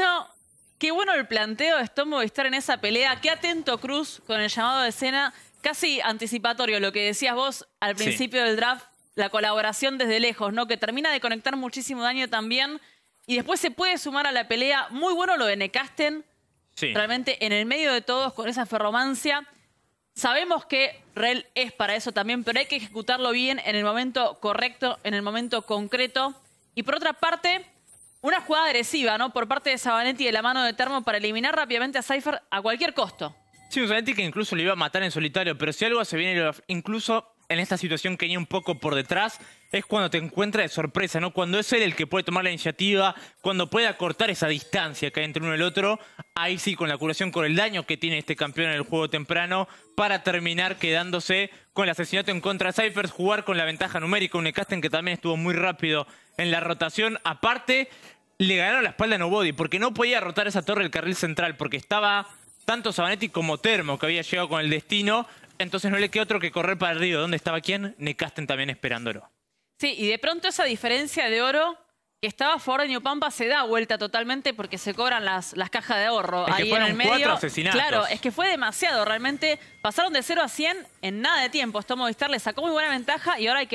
B: bueno el planteo de Storm Movistar en esa pelea. Qué atento Cruz con el llamado de escena. Casi anticipatorio lo que decías vos al principio del draft, la colaboración desde lejos, ¿no? Que termina de conectar muchísimo daño también. Y después se puede sumar a la pelea. Muy bueno lo de Necasten. Sí. Realmente en el medio de todos con esa ferromancia. Sabemos que Rel es para eso también, pero hay que ejecutarlo bien en el momento correcto, en el momento concreto. Y por otra parte, una jugada agresiva, ¿no? Por parte de Savanetti de la mano de Termo para eliminar rápidamente a Cypher a cualquier costo.
A: Sí, un Savanetti que incluso le iba a matar en solitario, pero si algo se viene, incluso en esta situación que venía un poco por detrás, es cuando te encuentra de sorpresa, ¿no? Cuando es él el que puede tomar la iniciativa, cuando puede acortar esa distancia que hay entre uno y el otro, ahí sí, con la curación, con el daño que tiene este campeón en el juego temprano, para terminar quedándose con el asesinato en contra de Cyphers, jugar con la ventaja numérica, un Necasten que también estuvo muy rápido en la rotación. Aparte, le ganaron la espalda a Nobody, porque no podía rotar esa torre del carril central, porque estaba tanto Savanetti como Termo, que había llegado con el destino. Entonces no le queda otro que correr para el río. ¿Dónde estaba quién? Necasten también esperándolo. Sí,
B: y de pronto esa diferencia de oro que estaba a favor de New Pampas se da vuelta totalmente porque se cobran las cajas de ahorro.
A: Es
B: ahí
A: que fueron
B: en el medio.
A: 4 asesinatos.
B: Claro, es que fue demasiado. Realmente pasaron de 0 a 100 en nada de tiempo. Storm Movistar le sacó muy buena ventaja y ahora hay que ver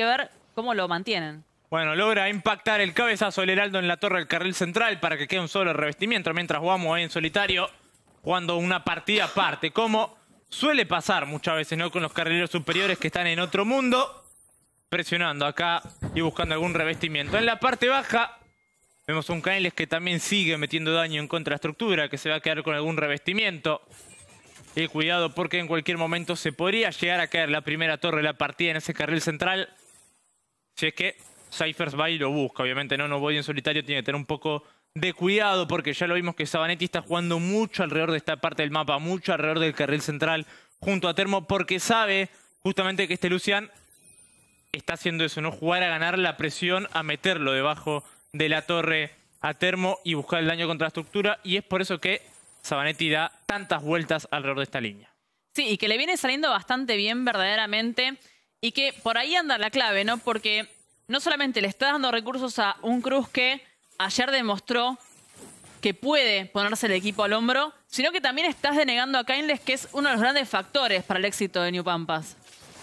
B: cómo lo mantienen.
A: Bueno, logra impactar el cabezazo el Heraldo en la torre del carril central para que quede un solo revestimiento, mientras Wamuu ahí en solitario jugando una partida aparte, como suele pasar muchas veces, ¿no? Con los carrileros superiores que están en otro mundo, presionando acá y buscando algún revestimiento. En la parte baja vemos un Kainless que también sigue metiendo daño en contra de la estructura, que se va a quedar con algún revestimiento. Y cuidado porque en cualquier momento se podría llegar a caer la primera torre de la partida en ese carril central. Si es que Cyphers va y lo busca. Obviamente no voy en solitario, tiene que tener un poco de cuidado porque ya lo vimos que Sabanetti está jugando mucho alrededor de esta parte del mapa, mucho alrededor del carril central junto a Termo, porque sabe justamente que este Lucian está haciendo eso, ¿no? Jugar a ganar la presión, a meterlo debajo de la torre a Termo y buscar el daño contra la estructura, y es por eso que Sabanetti da tantas vueltas alrededor de esta línea.
B: Sí, y que le viene saliendo bastante bien verdaderamente, y que por ahí anda la clave, ¿no? Porque no solamente le está dando recursos a un Cruz que ayer demostró que puede ponerse el equipo al hombro, sino que también estás denegando a Kainless, que es uno de los grandes factores para el éxito de New Pampas.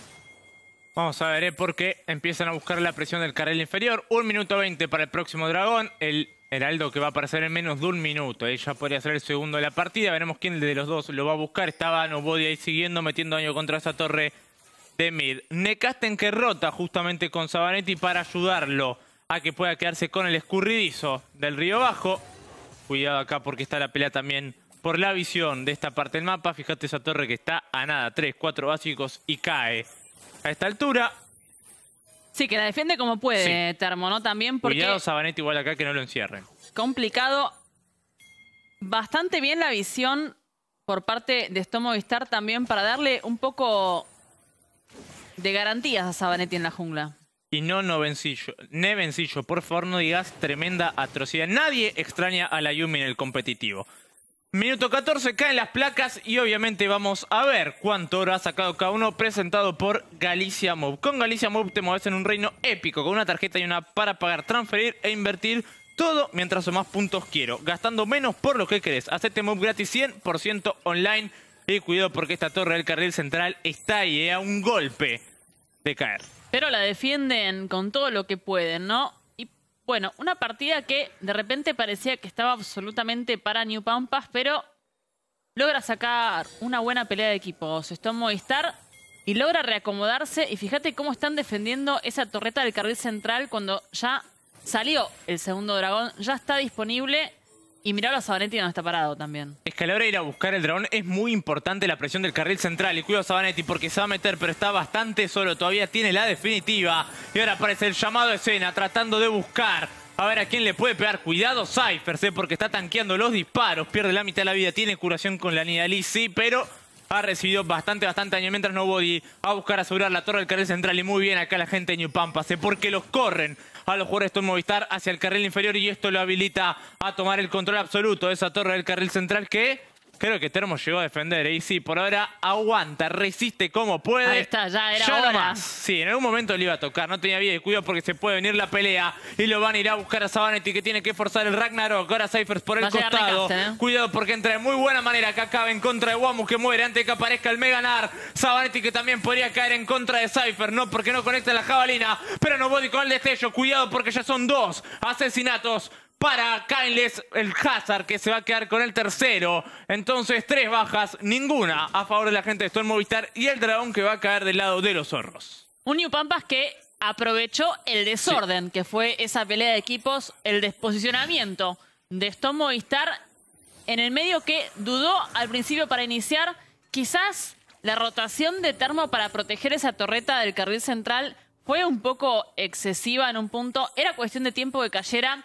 A: Vamos a ver, porque empiezan a buscar la presión del carril inferior. 1 minuto 20 para el próximo dragón. El Heraldo que va a aparecer en menos de 1 minuto. Ella podría ser el segundo de la partida. Veremos quién de los dos lo va a buscar. Estaba Nobody ahí siguiendo, metiendo daño contra esa torre de mid. Necasten que rota justamente con Sabanetti para ayudarlo a que pueda quedarse con el escurridizo del río bajo. Cuidado acá porque está la pelea también por la visión de esta parte del mapa. Fíjate esa torre que está a nada, 3, 4 básicos y cae a esta altura.
B: Sí, que la defiende como puede, sí. Termo, ¿no? También porque...
A: Cuidado Sabanetti igual acá que no lo encierren.
B: Complicado. Bastante bien la visión por parte de Stone Movistar también para darle un poco de garantías a Sabanetti en la jungla.
A: Y no Nevencillo, por favor no digas tremenda atrocidad. Nadie extraña a la Yumi en el competitivo. Minuto 14, caen las placas y obviamente vamos a ver cuánto oro ha sacado cada uno, presentado por Galicia Move. Con Galicia Move te mueves en un reino épico, con una tarjeta y una para pagar, transferir e invertir todo mientras o más puntos quiero, gastando menos por lo que querés. Hacete Move gratis 100% online y cuidado porque esta torre del carril central está ahí a un golpe de caer.
B: Pero la defienden con todo lo que pueden, ¿no? Y bueno, una partida que de repente parecía que estaba absolutamente para New Pampas, pero logra sacar una buena pelea de equipos. Stone Movistar y logra reacomodarse. Y fíjate cómo están defendiendo esa torreta del carril central cuando ya salió el segundo dragón. Ya está disponible. Y mirá a Sabanetti donde está parado también.
A: Es que a la hora de ir a buscar el dragón es muy importante la presión del carril central. Y cuidado a Sabanetti porque se va a meter, pero está bastante solo. Todavía tiene la definitiva. Y ahora aparece el llamado de escena tratando de buscar a ver a quién le puede pegar. Cuidado Cyphers, porque está tanqueando los disparos. Pierde la mitad de la vida. Tiene curación con la Nidalee, sí, pero ha recibido bastante daño. Mientras Nobody va a buscar asegurar la torre del carril central. Y muy bien acá la gente de New Pampas, porque los corren a los jugadores de Stone Movistar hacia el carril inferior y esto lo habilita a tomar el control absoluto de esa torre del carril central que creo que Termo llegó a defender. Y sí, por ahora aguanta, resiste como puede.
B: Ahí está, ya era hora.
A: No más. Sí, en algún momento le iba a tocar, no tenía vida de cuidado porque se puede venir la pelea y lo van a ir a buscar a Sabanetti que tiene que forzar el Ragnarok. Ahora Cyphers por el costado. Cuidado porque entra de muy buena manera que acaba en contra de Wamuu que muere antes de que aparezca el Meganar. Sabanetti que también podría caer en contra de Cyphers, no porque no conecta la jabalina, pero Nobody con el destello. Cuidado porque ya son 2 asesinatos para Kainless, el Hazard que se va a quedar con el tercero. Entonces 3 bajas, ninguna a favor de la gente de Stone Movistar y el dragón que va a caer del lado de los zorros.
B: Un New Pampas que aprovechó el desorden que fue esa pelea de equipos, el desposicionamiento de Stone Movistar en el medio que dudó al principio para iniciar. Quizás la rotación de Termo para proteger esa torreta del carril central fue un poco excesiva en un punto. Era cuestión de tiempo que cayera.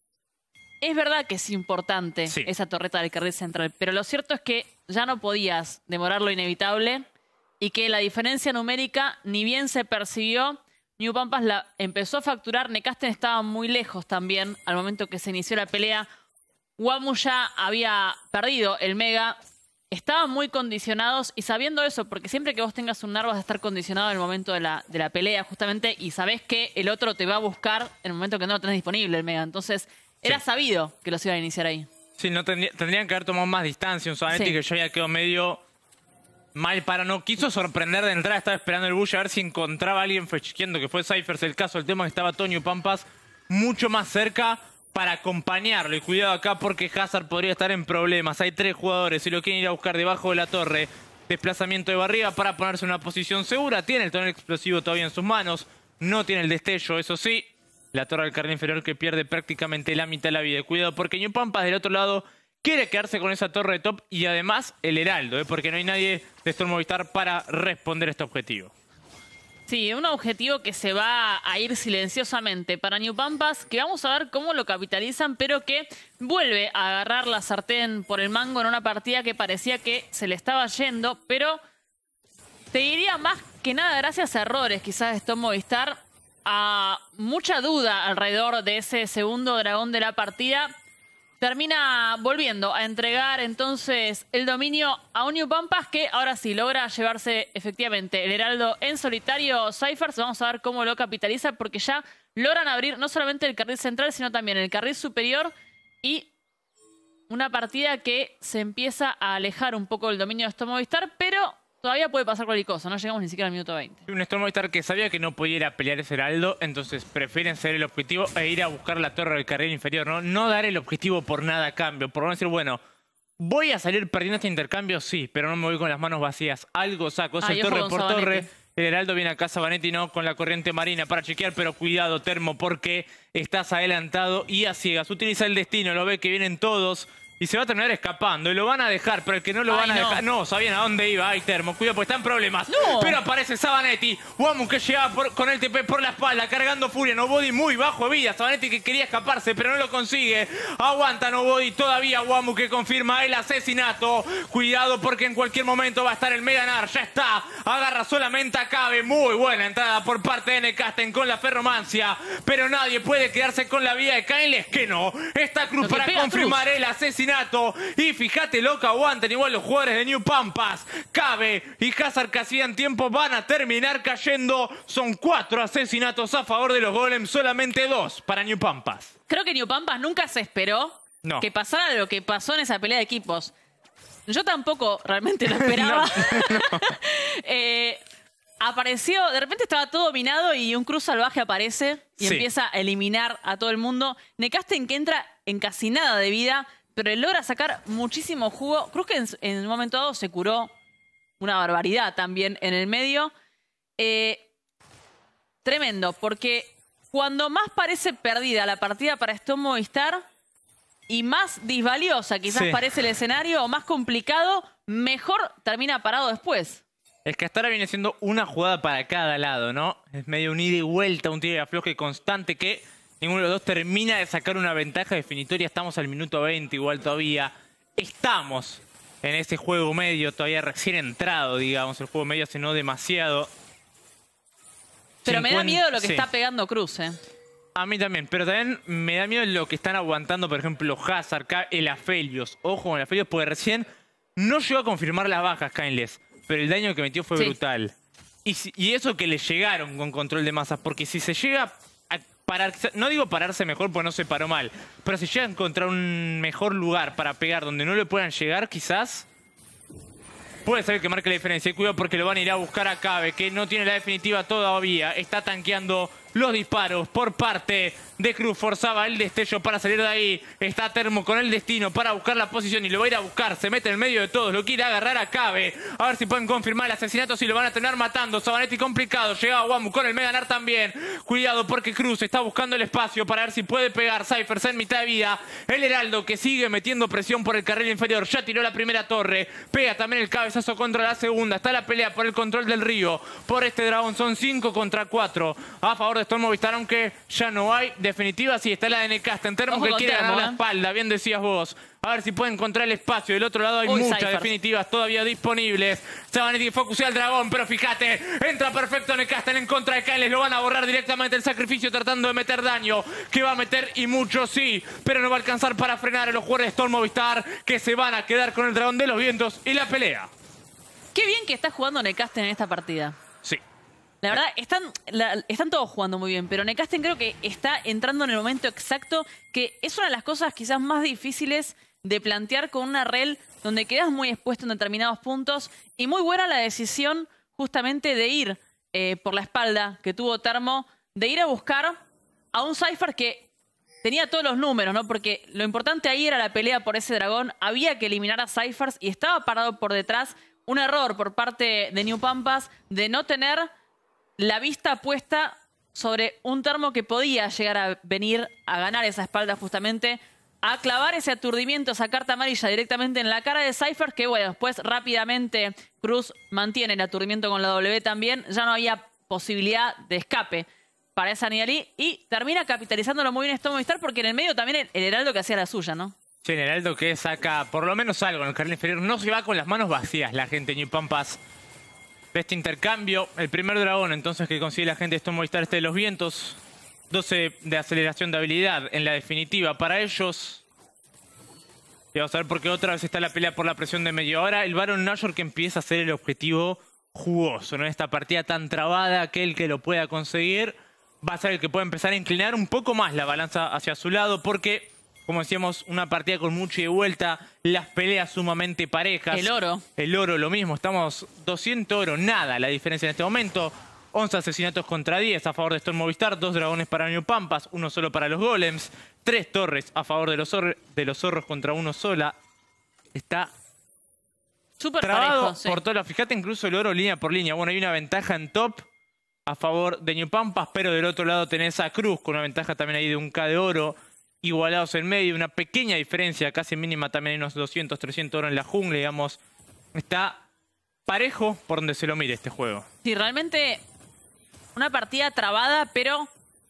B: Es verdad que es importante esa torreta del carril central, pero lo cierto es que ya no podías demorar lo inevitable y que la diferencia numérica ni bien se percibió. New Pampas la empezó a facturar. Necasten estaba muy lejos también al momento que se inició la pelea. Wamuu ya había perdido el Mega. Estaban muy condicionados y sabiendo eso, porque siempre que vos tengas un NAR vas a estar condicionado en el momento de la pelea justamente y sabés que el otro te va a buscar en el momento que no lo tenés disponible el Mega. Entonces era sabido que los iban a iniciar ahí.
A: Sí, no tendrían que haber tomado más distancia. Un Sabanetti que ya había quedado medio mal para no. Quiso sorprender de entrada, estaba esperando el bush a ver si encontraba a alguien fechiqueando, que fue Cyphers el caso. El tema es que estaba Toño Pampas mucho más cerca para acompañarlo. Y cuidado acá porque Hazard podría estar en problemas. Hay 3 jugadores, si lo quieren ir a buscar debajo de la torre. Desplazamiento de barriga para ponerse en una posición segura. Tiene el tonel explosivo todavía en sus manos. No tiene el destello, eso sí. La torre del carril inferior que pierde prácticamente la mitad de la vida. Cuidado porque New Pampas del otro lado quiere quedarse con esa torre de top. Y además el Heraldo, porque no hay nadie de Storm Movistar para responder este objetivo.
B: Sí, un objetivo que se va a ir silenciosamente para New Pampas, que vamos a ver cómo lo capitalizan, pero que vuelve a agarrar la sartén por el mango en una partida que parecía que se le estaba yendo, pero te diría más que nada gracias a errores quizás de Storm Movistar, a mucha duda alrededor de ese segundo dragón de la partida. Termina volviendo a entregar entonces el dominio a un New Pampas que ahora sí logra llevarse efectivamente el Heraldo en solitario. Cyphers, vamos a ver cómo lo capitaliza porque ya logran abrir no solamente el carril central sino también el carril superior y una partida que se empieza a alejar un poco del dominio de Storm Movistar, pero todavía puede pasar cualquier cosa, no llegamos ni siquiera al minuto 20.
A: Un Storm Movistar que sabía que no podía ir a pelear ese Heraldo, entonces prefieren ser el objetivo e ir a buscar la torre del carril inferior, no dar el objetivo por nada a cambio, por no decir, bueno, voy a salir perdiendo este intercambio, sí, pero no me voy con las manos vacías, algo saco, es el torre por torre. El Heraldo viene acá, Savanetti no, con la corriente marina para chequear, pero cuidado, Termo, porque estás adelantado y a ciegas. Utiliza el destino, lo ve que vienen todos. Y se va a terminar escapando. Y lo van a dejar, pero el que no lo van a dejar... No, sabían a dónde iba. Ay, Termo, cuidado, porque está en problemas.
B: No.
A: Pero aparece Savanetti. Wammu que llegaba con el TP por la espalda, cargando furia. Nobody muy bajo de vida. Savanetti que quería escaparse, pero no lo consigue. Aguanta Nobody todavía. Wammu que confirma el asesinato. Cuidado, porque en cualquier momento va a estar el Meganar. Ya está. Agarra solamente a Cabe. Muy buena entrada por parte de Necasten con la ferromancia. Pero nadie puede quedarse con la vida de Kainles, que no. Esta Cruz para confirmar el asesinato. Y fíjate lo que aguantan igual los jugadores de New Pampas. Cabe y Hazard que hacían tiempo van a terminar cayendo. Son 4 asesinatos a favor de los Golems, solamente 2 para New Pampas.
B: Creo que New Pampas nunca se esperó que pasara lo que pasó en esa pelea de equipos. Yo tampoco realmente lo esperaba. Apareció, de repente estaba todo dominado y un Cruz salvaje aparece y empieza a eliminar a todo el mundo. Necasten que entra en casi nada de vida, pero él logra sacar muchísimo jugo. Cruz que en un momento dado se curó una barbaridad también en el medio. Tremendo, porque cuando más parece perdida la partida para Storm Movistar y más disvaliosa quizás parece el escenario o más complicado, mejor termina parado después.
A: Es que hasta ahora viene siendo una jugada para cada lado, ¿no? Es medio un ida y vuelta, un tiro de afloje constante que ninguno de los dos termina de sacar una ventaja definitoria. Estamos al minuto 20 igual todavía. Estamos en ese juego medio, todavía recién entrado, digamos. El juego medio hace no demasiado.
B: Pero me da miedo lo que está pegando Cruz, ¿eh?
A: A mí también, pero también me da miedo lo que están aguantando, por ejemplo, Hazard, el Aphelios. Ojo con el Aphelios, porque recién no llegó a confirmar las bajas, Kainles. Pero el daño que metió fue brutal. Y eso que le llegaron con control de masas, porque si se llega a parar, no digo pararse mejor porque no se paró mal, pero si llega a encontrar un mejor lugar para pegar donde no le puedan llegar, quizás puede ser que marque la diferencia. Y cuidado porque lo van a ir a buscar a Cabe, que no tiene la definitiva todavía. Está tanqueando los disparos por parte de Cruz. Forzaba el destello para salir de ahí. Está Termo con el destino para buscar la posición y lo va a ir a buscar. Se mete en el medio de todos. Lo quiere agarrar a Cabe. A ver si pueden confirmar el asesinato. Si lo van a terminar matando. Savanetti complicado. Llega Wammu con el Meganar también. Cuidado porque Cruz está buscando el espacio para ver si puede pegar. Cyphers en mitad de vida. El Heraldo que sigue metiendo presión por el carril inferior. Ya tiró la primera torre. Pega también el cabezazo contra la segunda. Está la pelea por el control del río. Por este dragón son 5 contra 4 a favor de Storm Movistar, aunque ya no hay definitiva. Sí, está la de Necasten. Termo que quiere ganar la espalda, bien decías vos. A ver si puede encontrar el espacio. Del otro lado hay muchas definitivas todavía disponibles. Savanetti focusea al dragón, pero fíjate, entra perfecto Necasten en contra de Kainles. Lo van a borrar directamente el sacrificio tratando de meter daño. Que va a meter y mucho sí, pero no va a alcanzar para frenar a los jugadores de Storm Movistar, que se van a quedar con el dragón de los vientos y la pelea.
B: Qué bien que está jugando Necasten en esta partida.
A: Sí.
B: La verdad, están todos jugando muy bien, pero Necasten creo que está entrando en el momento exacto, que es una de las cosas quizás más difíciles de plantear con una rel donde quedas muy expuesto en determinados puntos. Y muy buena la decisión justamente de ir por la espalda que tuvo Termo, de ir a buscar a un Cypher que tenía todos los números, ¿no? Porque lo importante ahí era la pelea por ese dragón. Había que eliminar a Cyphers y estaba parado por detrás. Un error por parte de New Pampas de no tener la vista puesta sobre un Termo que podía llegar a venir a ganar esa espalda justamente, a clavar ese aturdimiento, esa carta amarilla directamente en la cara de Cypher, que bueno, después rápidamente Cruz mantiene el aturdimiento con la W también. Ya no había posibilidad de escape para esa Nidalee y termina capitalizándolo muy bien esto Movistar, porque en el medio también el Heraldo que hacía la suya, ¿no?
A: Sí, el Heraldo que saca por lo menos algo en el carril inferior. No se va con las manos vacías la gente de New Pampas de este intercambio. El primer dragón entonces que consigue la gente de Storm Movistar de los vientos. 12 de aceleración de habilidad en la definitiva para ellos. Y vamos a ver por qué otra vez está la pelea por la presión de medio. Ahora el Baron Nashor que empieza a ser el objetivo jugoso, ¿no? En esta partida tan trabada, aquel que lo pueda conseguir va a ser el que pueda empezar a inclinar un poco más la balanza hacia su lado, porque, como decíamos, una partida con mucha ida y vuelta, las peleas sumamente parejas.
B: El oro.
A: El oro, lo mismo. Estamos 200 oro, nada la diferencia en este momento. 11 asesinatos contra 10 a favor de Storm Movistar, 2 dragones para New Pampas, 1 solo para los golems, 3 torres a favor de los zorros contra 1 sola. Está
B: súper
A: trabado
B: parejo, sí.
A: por todo lado. Fíjate incluso el oro línea por línea. Bueno, hay una ventaja en top a favor de New Pampas, pero del otro lado tenés a Cruz con una ventaja también ahí de 1K de oro. Igualados en medio, una pequeña diferencia, casi mínima también, unos 200, 300 oro en la jungla, digamos. Está parejo por donde se lo mire este juego.
B: Sí, realmente una partida trabada, pero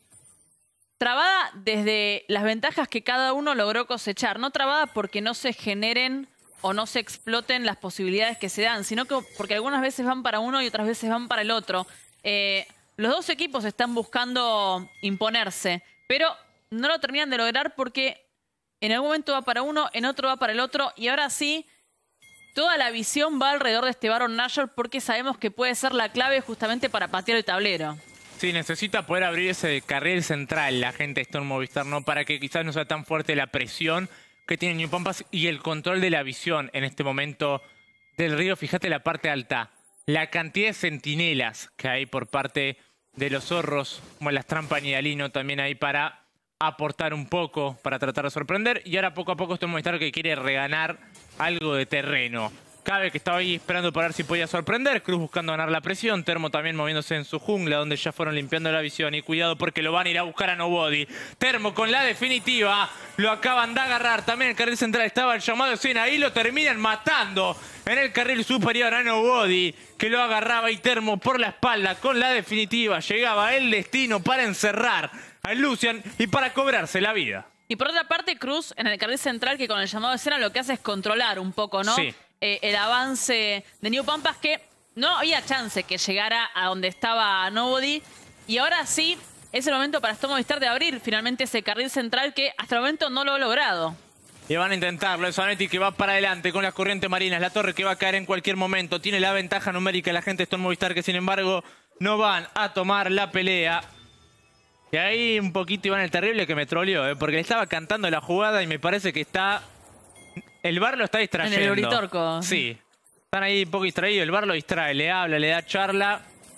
B: trabada desde las ventajas que cada uno logró cosechar. No trabada porque no se generen o no se exploten las posibilidades que se dan, sino que porque algunas veces van para uno y otras veces van para el otro. Los dos equipos están buscando imponerse, pero no lo terminan de lograr porque en algún momento va para uno, en otro va para el otro, y ahora sí, toda la visión va alrededor de este Baron Nashor porque sabemos que puede ser la clave justamente para patear el tablero.
A: Sí, necesita poder abrir ese carril central la gente de Storm Movistar, ¿no? Para que quizás no sea tan fuerte la presión que tiene New Pampas y el control de la visión en este momento del río. Fíjate la parte alta, la cantidad de centinelas que hay por parte de los zorros, como las trampas Nidalino también hay para aportar un poco, para tratar de sorprender. Y ahora poco a poco Storm Movistar que quiere reganar algo de terreno. Cabe que estaba ahí esperando para ver si podía sorprender. Cruz buscando ganar la presión. Termo también moviéndose en su jungla, donde ya fueron limpiando la visión. Y cuidado porque lo van a ir a buscar a Nobody. Termo con la definitiva. Lo acaban de agarrar. También en el carril central estaba el llamado de escena. Ahí lo terminan matando en el carril superior a Nobody, que lo agarraba, y Termo por la espalda con la definitiva. Llegaba el destino para encerrar a Lucian y para cobrarse la vida.
B: Y por otra parte, Cruz en el carril central, que con el llamado de escena lo que hace es controlar un poco, ¿no?
A: Sí.
B: El avance de New Pampas, que no había chance que llegara a donde estaba Nobody. Y ahora sí, es el momento para Storm Movistar de abrir finalmente ese carril central que hasta el momento no lo ha logrado.
A: Y van a intentarlo. El Zanetti que va para adelante con las corrientes marinas. La torre que va a caer en cualquier momento. Tiene la ventaja numérica la gente de Storm Movistar, que sin embargo no van a tomar la pelea. Y ahí un poquito Iván el Terrible que me troleó, porque le estaba cantando la jugada y me parece que está... El VAR lo está distrayendo.
B: En el Uritorco.
A: Sí. Están ahí un poco distraídos. El VAR lo distrae, le habla, le da charla.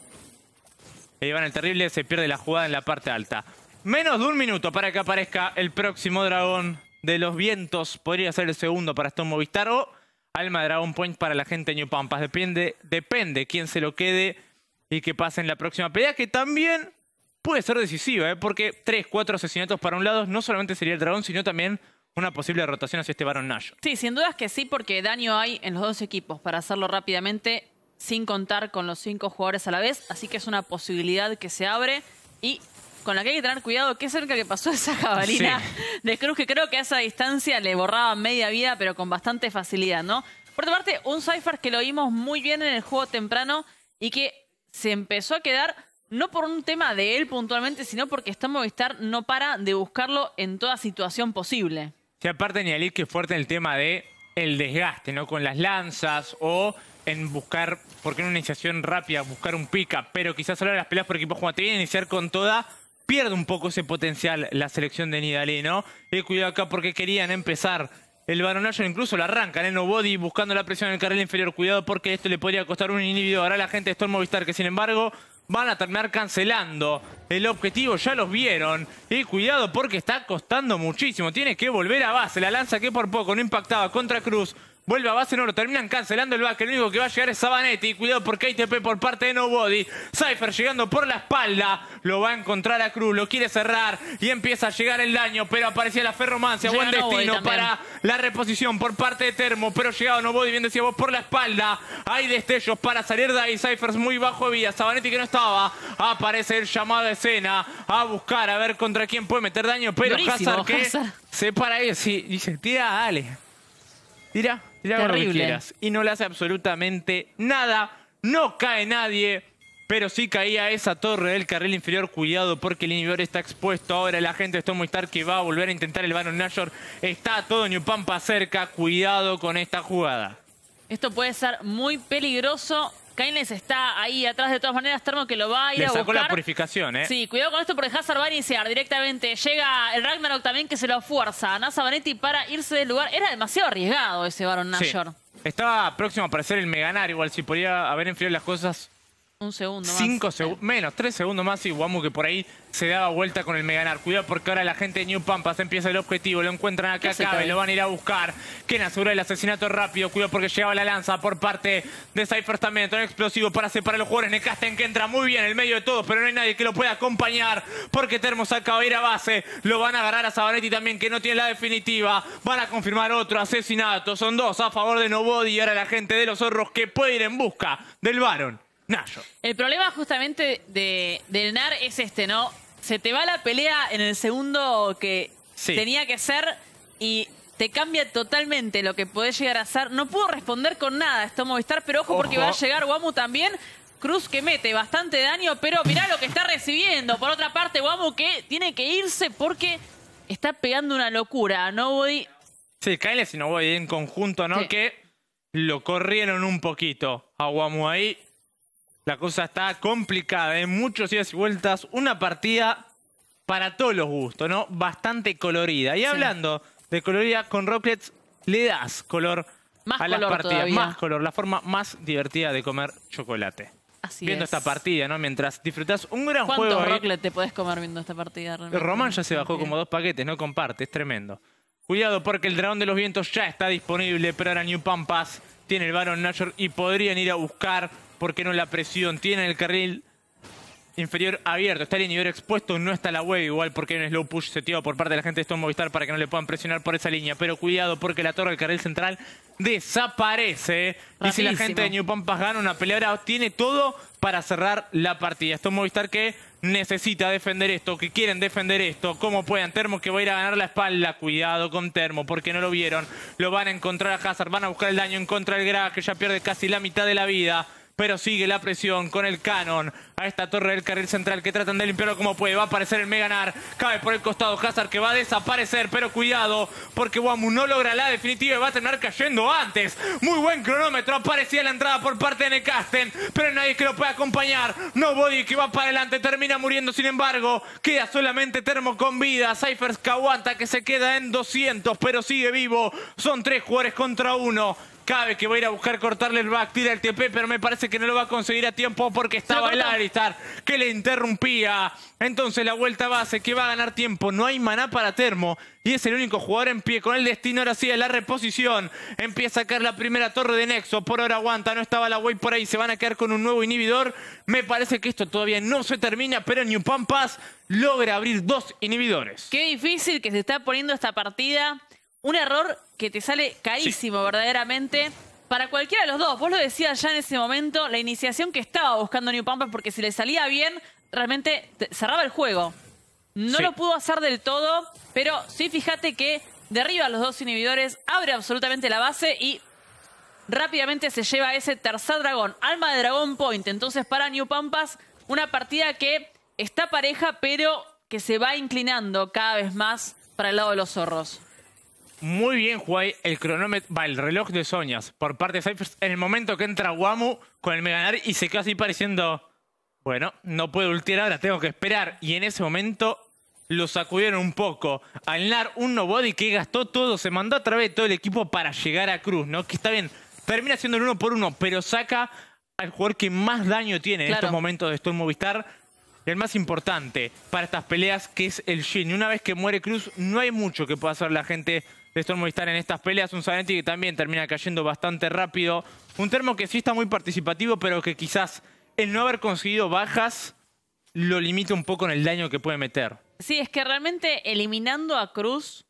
A: Y Iván el Terrible se pierde la jugada en la parte alta. Menos de un minuto para que aparezca el próximo dragón de los vientos. Podría ser el segundo para Storm Movistar o Alma de Dragon Point para la gente de New Pampas. Depende quién se lo quede y que pase en la próxima pelea, que también puede ser decisiva, porque 3, 4 asesinatos para un lado no solamente sería el dragón, sino también una posible rotación hacia este Baron Nashor.
B: Sí, sin dudas que sí, porque daño hay en los dos equipos para hacerlo rápidamente, sin contar con los 5 jugadores a la vez. Así que es una posibilidad que se abre y con la que hay que tener cuidado. Qué cerca que pasó esa jabalina de Cruz, que creo que a esa distancia le borraba media vida, pero con bastante facilidad, ¿no? Por otra parte, un Cypher que lo vimos muy bien en el juego temprano y que se empezó a quedar... No por un tema de él puntualmente, sino porque Storm Movistar no para de buscarlo en toda situación posible.
A: Sí, aparte Nidalee que es fuerte en el tema de el desgaste, ¿no? Con las lanzas o en buscar, porque en una iniciación rápida, buscar un pick-up, pero quizás a la hora de las peleas por equipos como te viene a iniciar con toda, pierde un poco ese potencial la selección de Nidalee, ¿no? Y cuidado acá porque querían empezar El Baron Nashor incluso lo arrancan en Nobody buscando la presión en el carril inferior. Cuidado porque esto le podría costar un inhibidor. Ahora la gente de Storm Movistar que sin embargo van a terminar cancelando el objetivo. Ya los vieron. Y cuidado porque está costando muchísimo. Tiene que volver a base. La lanza que por poco no impactaba contra Cruz. Vuelve a base, no lo terminan cancelando el back. El único que va a llegar es Savanetti. Cuidado porque ITP por parte de Nobody. Cypher llegando por la espalda. Lo va a encontrar a Cruz. Lo quiere cerrar. Y empieza a llegar el daño. Pero aparecía la ferromancia. Buen destino para la reposición por parte de Termo. Pero llegado Nobody, bien decía vos, por la espalda. Hay destellos para salir de ahí. Cypher muy bajo de vida. Savanetti que no estaba. Aparece el llamado de escena. A buscar a ver contra quién puede meter daño. Pero Hazard que se para ahí. Sí, dice, tira, dale. Tira lo que quieras. Y no le hace absolutamente nada. No cae nadie. Pero sí caía esa torre del carril inferior. Cuidado porque el inhibidor está expuesto. Ahora la gente de Storm Movistar que va a volver a intentar el Baron Nashor. Está todo New Pampa cerca. Cuidado con esta jugada.
B: Esto puede ser muy peligroso. Kainles está ahí atrás de todas maneras. Termo que lo va a ir a buscar.
A: Le sacó la purificación, ¿eh?
B: Sí, cuidado con esto porque Hazard va a iniciar directamente. Llega el Ragnarok también que se lo fuerza a Savanetti para irse del lugar. Era demasiado arriesgado ese Baron Nashor.
A: Sí. Estaba próximo a aparecer el Meganar. Igual si podía haber enfriado las cosas.
B: Un segundo más.
A: 5 segundos, menos, 3 segundos más y Wamuu que por ahí se daba vuelta con el Meganar. Cuidado porque ahora la gente de New Pampas empieza el objetivo, lo encuentran acá a Cabe, lo van a ir a buscar. Ken asegura el asesinato rápido, cuidado porque llegaba la lanza por parte de Cypher también. Todo explosivo para separar a los jugadores. Necasten que entra muy bien en el medio de todos, pero no hay nadie que lo pueda acompañar porque Termo acaba de ir a base. Lo van a agarrar a Savanetti también que no tiene la definitiva. Van a confirmar otro asesinato. Son 2 a favor de Nobody y ahora la gente de los zorros que puede ir en busca del Baron Nashor.
B: El problema justamente del NAR es este, ¿no? Se te va la pelea en el segundo que tenía que ser y te cambia totalmente lo que podés llegar a hacer. No pudo responder con nada esto Movistar, pero ojo porque va a llegar Wamuu también. Cruz que mete bastante daño, pero mirá lo que está recibiendo. Por otra parte, Wamuu que tiene que irse porque está pegando una locura. Nobody.
A: Sí, Kainles y Nobody en conjunto, ¿no? Sí. Que lo corrieron un poquito a Wamuu ahí. La cosa está complicada, ¿eh? Muchos idas y vueltas. Una partida para todos los gustos, ¿no? Bastante colorida. Y hablando de colorida, con Rocklets le das color a las partidas. Todavía. Más color, la forma más divertida de comer chocolate.
B: Así
A: viendo esta partida, ¿no? Mientras disfrutás un gran juego.
B: ¿Cuántos Rocklets te podés comer viendo esta partida?
A: El Román ya se bajó como 2 paquetes, no comparte, es tremendo. Cuidado porque el Dragón de los Vientos ya está disponible, pero ahora New Pampas tiene el Baron Nashor y podrían ir a buscar. ¿Por qué no la presión? Tiene el carril inferior abierto. Está el inhibidor expuesto. No está la wave igual porque hay un slow push seteado por parte de la gente de Storm Movistar para que no le puedan presionar por esa línea. Pero cuidado porque la torre del carril central desaparece. Rapidísimo. Y si la gente de New Pampas gana una pelea, ahora tiene todo para cerrar la partida. Storm Movistar que necesita defender esto, que quieren defender esto. ¿Cómo puedan? Termo que va a ir a ganar la espalda. Cuidado con Termo porque no lo vieron. Lo van a encontrar a Hazard. Van a buscar el daño en contra del Graf que ya pierde casi la mitad de la vida. Pero sigue la presión con el canon a esta torre del carril central que tratan de limpiarlo como puede. Va a aparecer el Meganar. Cabe por el costado Hazard que va a desaparecer. Pero cuidado porque Wamuu no logra la definitiva y va a terminar cayendo antes. Muy buen cronómetro. Aparecía la entrada por parte de Necasten. Pero nadie que lo pueda acompañar. Nobody que va para adelante. Termina muriendo sin embargo. Queda solamente Termo con vida. Cyphers que aguanta que se queda en 200. Pero sigue vivo. Son 3 jugadores contra 1. Cabe que va a ir a buscar cortarle el back, tira el TP, pero me parece que no lo va a conseguir a tiempo porque estaba el Alistar que le interrumpía. Entonces la vuelta base que va a ganar tiempo. No hay maná para Termo y es el único jugador en pie con el destino. Ahora sí, la reposición. Empieza a caer la primera torre de Nexo. Por ahora aguanta, no estaba la wave por ahí. Se van a quedar con un nuevo inhibidor. Me parece que esto todavía no se termina, pero New Pampas logra abrir 2 inhibidores.
B: Qué difícil que se está poniendo esta partida. Un error que te sale carísimo verdaderamente para cualquiera de los dos. Vos lo decías ya en ese momento, la iniciación que estaba buscando New Pampas, porque si le salía bien, realmente cerraba el juego. No lo pudo hacer del todo, pero sí fíjate que derriba los 2 inhibidores, abre absolutamente la base y rápidamente se lleva ese tercer dragón. Alma de Dragón Point. Entonces para New Pampas, una partida que está pareja, pero que se va inclinando cada vez más para el lado de los zorros.
A: Muy bien jugado el cronómetro, el reloj de Soñas por parte de Cyphers en el momento que entra Wamuu con el Meganar y se queda así pareciendo, bueno, no puedo ultiar ahora, tengo que esperar. Y en ese momento lo sacudieron un poco. Al NAR, un nobody que gastó todo, se mandó a través de todo el equipo para llegar a Cruz, ¿no? Que está bien, termina siendo el 1 por 1, pero saca al jugador que más daño tiene en estos momentos de Storm Movistar. Y el más importante para estas peleas, que es el Jhin. Y una vez que muere Cruz, no hay mucho que pueda hacer la gente de Storm Movistar en estas peleas. Un Zanetti que también termina cayendo bastante rápido. Un Termo que sí está muy participativo, pero que quizás el no haber conseguido bajas lo limita un poco en el daño que puede meter.
B: Sí, es que realmente eliminando a Cruz,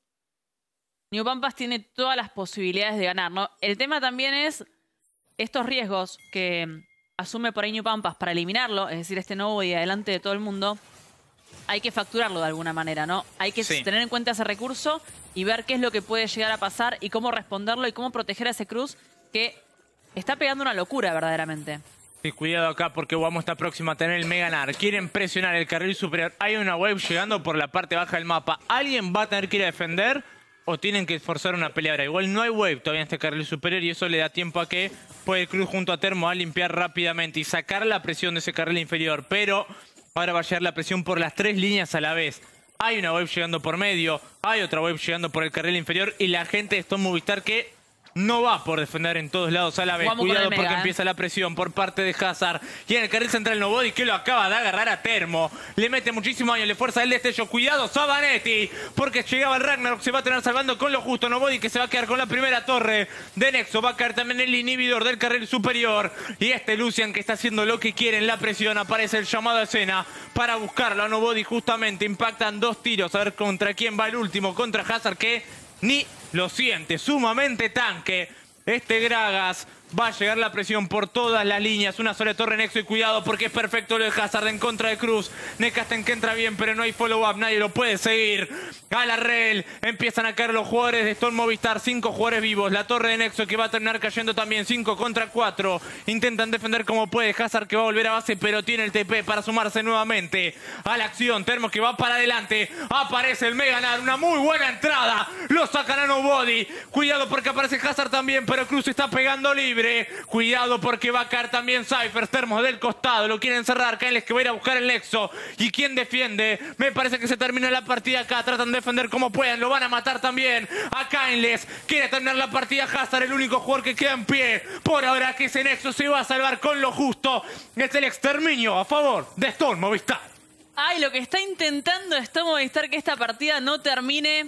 B: New Pampas tiene todas las posibilidades de ganar, ¿no? El tema también es estos riesgos que asume por ahí New Pampas para eliminarlo, es decir, este nobody adelante de todo el mundo, hay que facturarlo de alguna manera, ¿no? Hay que tener en cuenta ese recurso y ver qué es lo que puede llegar a pasar y cómo responderlo y cómo proteger a ese Cruz que está pegando una locura verdaderamente.
A: Sí, cuidado acá porque Wamo está próximo a tener el Mega NAR. Quieren presionar el carril superior. Hay una wave llegando por la parte baja del mapa. ¿Alguien va a tener que ir a defender o tienen que forzar una pelea ahora? Igual no hay wave todavía en este carril superior y eso le da tiempo a que puede Cruz junto a Termo a limpiar rápidamente y sacar la presión de ese carril inferior. Pero ahora va a llegar la presión por las 3 líneas a la vez. Hay una wave llegando por medio, hay otra wave llegando por el carril inferior y la gente de Storm Movistar que no va por defender en todos lados a la vez. Cuidado porque empieza la presión por parte de Hazard. Y en el carril central nobody que lo acaba de agarrar a Termo. Le mete muchísimo daño, le fuerza el destello. Cuidado Zanetti porque llegaba el Ragnarok. Se va a tener salvando con lo justo. Nobody que se va a quedar con la primera torre de Nexo. Va a caer también el inhibidor del carril superior. Y este Lucian que está haciendo lo que quiere en la presión. Aparece el llamado a escena para buscarlo a Nobody justamente. Impactan 2 tiros. A ver contra quién va el último. Contra Hazard que ni lo siente, sumamente tanque. Este Gragas va a llegar la presión por todas las líneas. Una sola torre Nexo y cuidado porque es perfecto lo de Hazard en contra de Cruz. Necasten que entra bien, pero no hay follow-up. Nadie lo puede seguir. A la rel empiezan a caer los jugadores de Storm Movistar. 5 jugadores vivos. La torre de Nexo que va a terminar cayendo también. 5 contra 4. Intentan defender como puede. Hazard que va a volver a base, pero tiene el TP para sumarse nuevamente a la acción. Termo que va para adelante. Aparece el Mega NAR. Una muy buena entrada. Lo sacan a Nobody. Cuidado porque aparece Hazard también, pero Cruz está pegando libre. Cuidado porque va a caer también Cypher. Termos del costado, lo quieren cerrar. Kainles que va a ir a buscar el Nexo. ¿Y quién defiende? Me parece que se termina la partida acá. Tratan de defender como pueden. Lo van a matar también a Kainles. Quiere terminar la partida Hazard, el único jugador que queda en pie. Por ahora que ese Nexo se va a salvar con lo justo. Es el exterminio a favor de Storm Movistar.
B: Ay, lo que está intentando Storm Movistar que esta partida no termine.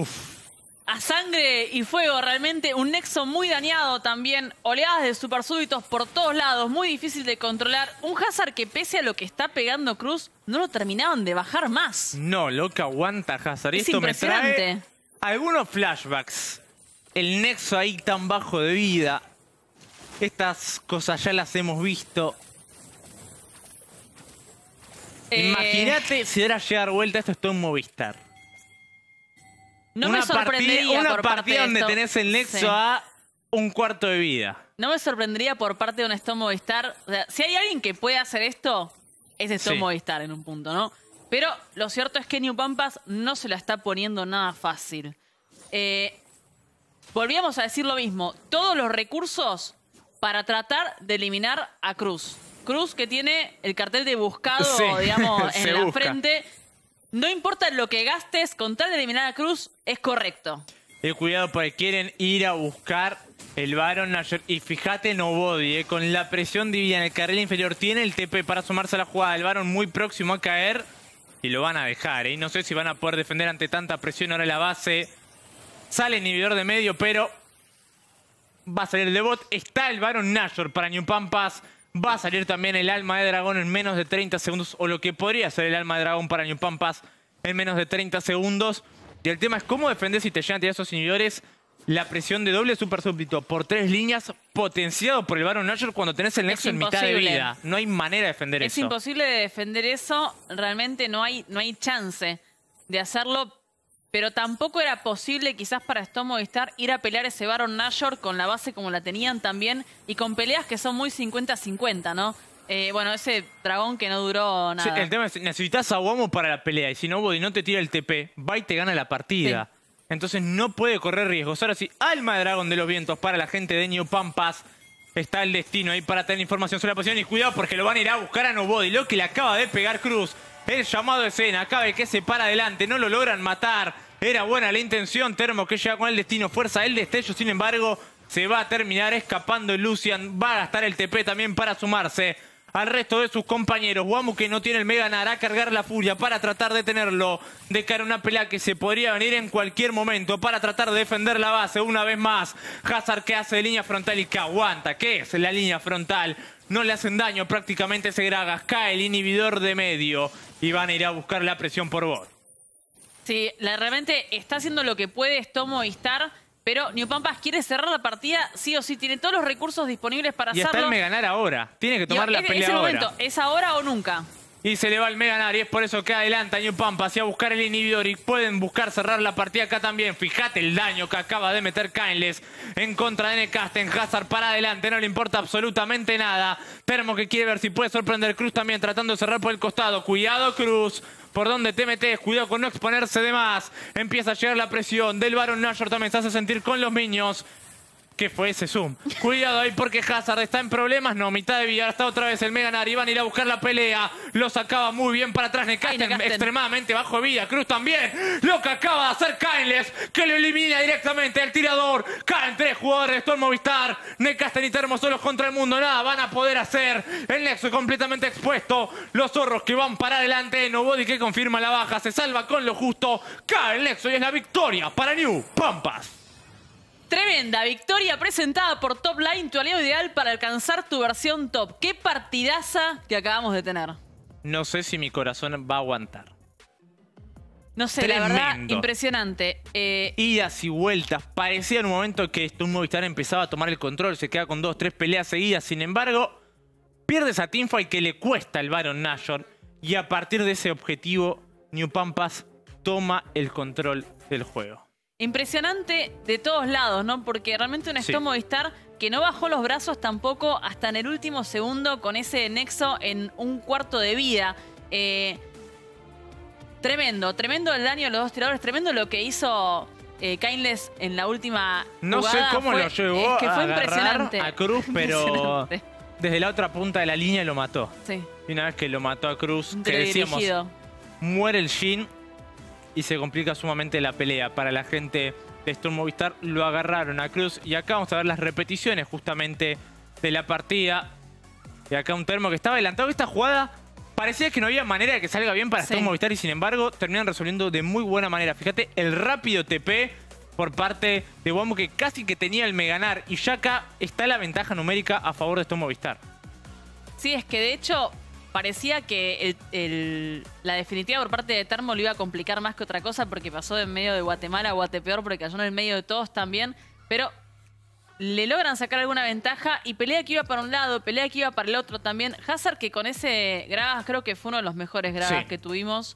B: A sangre y fuego, realmente un Nexo muy dañado también, oleadas de super súbitos por todos lados, muy difícil de controlar. Un Hazard que pese a lo que está pegando Cruz, no lo terminaban de bajar más.
A: No, lo que aguanta Hazard.
B: Es impresionante.
A: Me trae algunos flashbacks. El Nexo ahí tan bajo de vida. Estas cosas ya las hemos visto. Imagínate si ahora llegar vuelta esto es todo un Movistar.
B: No me sorprendería
A: una
B: por parte
A: partida donde tenés el Nexo a un cuarto de vida.
B: No me sorprendería por parte de un Storm Movistar. O sea, si hay alguien que puede hacer esto, es Storm Movistar en un punto, ¿no? Pero lo cierto es que New Pampas no se la está poniendo nada fácil. Volvíamos a decir lo mismo. Todos los recursos para tratar de eliminar a Cruz. Cruz que tiene el cartel de buscado, digamos, en la frente. No importa lo que gastes, con tal de eliminar a Cruz, es correcto.
A: Cuidado porque quieren ir a buscar el Baron Nashor. Y fíjate Nobody, con la presión divina en el carril inferior. Tiene el TP para sumarse a la jugada. El Baron muy próximo a caer. Y lo van a dejar. Y no sé si van a poder defender ante tanta presión ahora en la base. Sale el inhibidor de medio, pero va a salir el debot. Está el Baron Nashor para New Pampas. Va a salir también el Alma de Dragón en menos de 30 segundos. O lo que podría ser el Alma de Dragón para New Pampas en menos de 30 segundos. Y el tema es cómo defender si te llegan a tirar esos inhibidores. La presión de doble super súbdito por 3 líneas potenciado por el Baron Nashor cuando tenés el Nexo en mitad de vida. No hay manera de defender eso.
B: Es imposible de defender eso. Realmente no hay chance de hacerlo. Pero tampoco era posible quizás para Storm Movistar ir a pelear ese Baron Nashor con la base como la tenían también y con peleas que son muy 50-50, ¿no? Bueno, ese dragón que no duró nada.
A: Sí, el tema es necesitas a Wamo para la pelea y si Nobody no te tira el TP, va y te gana la partida. Sí. Entonces no puede correr riesgos. Ahora sí, Alma de Dragón de los Vientos para la gente de New Pampas. Está el destino ahí para tener información sobre la posición y cuidado porque lo van a ir a buscar a Nobody. Lo que le acaba de pegar Cruz. El llamado de escena, cabe que se para adelante, no lo logran matar. Era buena la intención, Termo que llega con el destino, fuerza el destello, sin embargo, se va a terminar escapando Lucian. Va a gastar el TP también para sumarse al resto de sus compañeros. Wamuu, que no tiene el Mega Gnar, a cargar la furia para tratar de tenerlo de cara a una pelea que se podría venir en cualquier momento, para tratar de defender la base una vez más. Hazard, que hace de línea frontal y que aguanta. ¿Qué es la línea frontal? No le hacen daño prácticamente ese Gragas. Cae el inhibidor de medio y van a ir a buscar la presión por bot.
B: Sí, realmente está haciendo lo que puede Storm Movistar, pero New Pampas quiere cerrar la partida sí o sí. Tiene todos los recursos disponibles para hacerlo.
A: Y está el Mega Gnar ahora. Tiene que tomar la pelea ahora.
B: Momento, ¿es ahora o nunca?
A: Y se le va el Mega Gnar y es por eso que adelanta New Pampas hacia buscar el inhibidor y pueden buscar cerrar la partida acá también. Fíjate el daño que acaba de meter Kainless en contra de Necasten. Hazard para adelante, no le importa absolutamente nada. Termo que quiere ver si puede sorprender. Cruz también tratando de cerrar por el costado. Cuidado, Cruz. ¿Por dónde te metes? Cuidado con no exponerse de más. Empieza a llegar la presión del Baron Nashor. También se hace sentir con los minions. ¿Qué fue ese zoom? Cuidado ahí porque Hazard está en problemas. No, mitad de vida. Está otra vez el Mega Gnar. Y van a ir a buscar la pelea. Lo sacaba muy bien para atrás. Necasten extremadamente bajo de vida. Cruz también. Lo que acaba de hacer Kainless, que lo elimina directamente el tirador. Caen 3 jugadores de Storm Movistar. Necasten y Termo solos contra el mundo. Nada van a poder hacer. El nexo completamente expuesto. Los zorros que van para adelante. Nobody que confirma la baja. Se salva con lo justo. Cae el nexo y es la victoria para New Pampas.
B: Tremenda victoria presentada por Top Line, tu aliado ideal para alcanzar tu versión top. ¡Qué partidaza que acabamos de tener!
A: No sé si mi corazón va a aguantar.
B: No sé, tremendo. La verdad, impresionante.
A: Idas y vueltas. Parecía en un momento que Storm Movistar empezaba a tomar el control. Se queda con 2 o 3 peleas seguidas. Sin embargo, pierde esa teamfight que le cuesta al Baron Nashor. Y a partir de ese objetivo, New Pampas toma el control del juego.
B: Impresionante de todos lados, ¿no? Porque realmente un Storm Movistar que no bajó los brazos tampoco hasta en el último segundo con ese nexo en un cuarto de vida. Tremendo, tremendo el daño de los 2 tiradores, tremendo lo que hizo Kainless en la última jugada.
A: No sé cómo lo llevó
B: fue
A: a
B: impresionante.
A: A Cruz, pero desde la otra punta de la línea lo mató.
B: Sí.
A: Y una vez que lo mató a Cruz, que decíamos, muere el Jhin. Y se complica sumamente la pelea para la gente de Storm Movistar. Lo agarraron a Cruz. Y acá vamos a ver las repeticiones justamente de la partida. Y acá un Termo que estaba adelantado. Esta jugada parecía que no había manera de que salga bien para Storm Movistar. Y sin embargo terminan resolviendo de muy buena manera. Fíjate el rápido TP por parte de Wamuu, que casi que tenía el Mega Gnar. Y ya acá está la ventaja numérica a favor de Storm Movistar.
B: Sí, es que de hecho parecía que la definitiva por parte de Termo lo iba a complicar más que otra cosa, porque pasó de en medio de Guatemala a Guatepeor, porque cayó en el medio de todos también. Pero le logran sacar alguna ventaja y pelea que iba para un lado, pelea que iba para el otro también. Hazard, que con ese Gragas creo que fue uno de los mejores Gragas que tuvimos.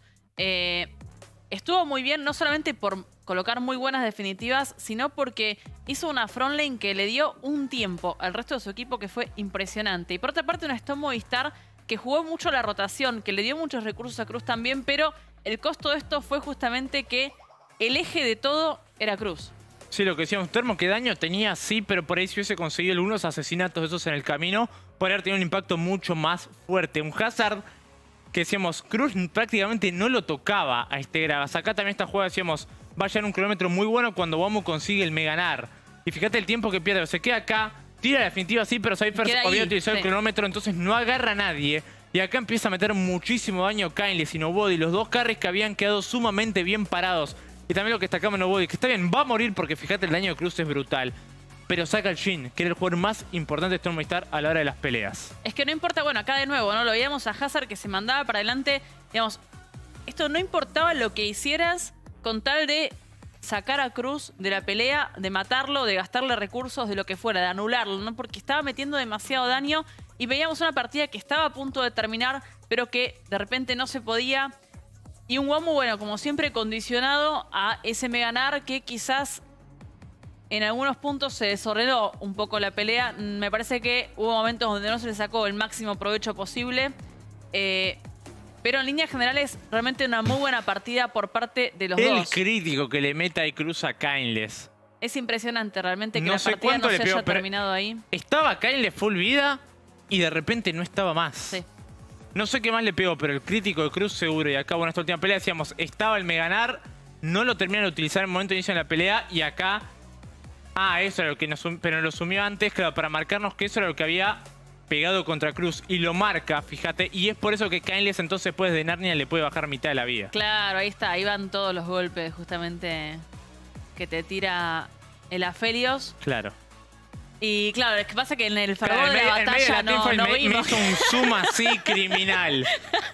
B: Estuvo muy bien, no solamente por colocar muy buenas definitivas, sino porque hizo una frontlane que le dio un tiempo al resto de su equipo que fue impresionante. Y por otra parte, un Storm Movistar que jugó mucho la rotación, que le dio muchos recursos a Cruz también, pero el costo de esto fue justamente que el eje de todo era Cruz.
A: Sí, lo que decíamos, Termo, que daño tenía, sí, pero por ahí si hubiese conseguido algunos asesinatos de esos en el camino, podría haber tenido un impacto mucho más fuerte. Un Hazard que decíamos, Cruz prácticamente no lo tocaba a este Gragas. Acá también esta jugada decíamos, vaya en un cronómetro muy bueno cuando Wamuu consigue el Mega Gnar. Y fíjate el tiempo que pierde, se queda acá. Tira la definitiva, sí, pero Cypher podía utilizar el cronómetro, entonces no agarra a nadie. Y acá empieza a meter muchísimo daño Kainless y Nobody, los 2 carries que habían quedado sumamente bien parados. Y también lo que destacamos Nobody, que está bien, va a morir porque fíjate el daño de Cruz es brutal. Pero saca el Jhin, que era el jugador más importante de Storm Movistar a la hora de las peleas.
B: Es que no importa, bueno, acá de nuevo, ¿no? Lo veíamos a Hazard que se mandaba para adelante. Digamos, esto no importaba lo que hicieras con tal de sacar a Cruz de la pelea, de matarlo, de gastarle recursos, de lo que fuera, de anularlo, ¿no? Porque estaba metiendo demasiado daño y veíamos una partida que estaba a punto de terminar, pero que de repente no se podía. Y un Wamuu, bueno, como siempre, condicionado a ese Mega Gnar que quizás en algunos puntos se desordenó un poco la pelea. Me parece que hubo momentos donde no se le sacó el máximo provecho posible. Pero en líneas generales, realmente una muy buena partida por parte de los dos.
A: El crítico que le meta y cruza a Kainless.
B: Es impresionante realmente que la partida no se haya terminado ahí.
A: Estaba Kainless full vida y de repente no estaba más.
B: Sí.
A: No sé qué más le pegó, pero el crítico de Cruz seguro. Y acá, bueno, esta última pelea decíamos, estaba el Meganar, no lo terminan de utilizar en el momento de inicio de la pelea. Y acá, eso era lo que pero lo sumió antes, claro, para marcarnos que eso era lo que había pegado contra Cruz. Y lo marca, fíjate. Y es por eso que Cainless entonces después de Narnia le puede bajar mitad de la vida.
B: Claro, ahí está, ahí van todos los golpes justamente que te tira el Aphelios.
A: Claro.
B: Y claro, es que pasa que en el fervor de la batalla no
A: me
B: vimos.
A: hizo un zoom así criminal.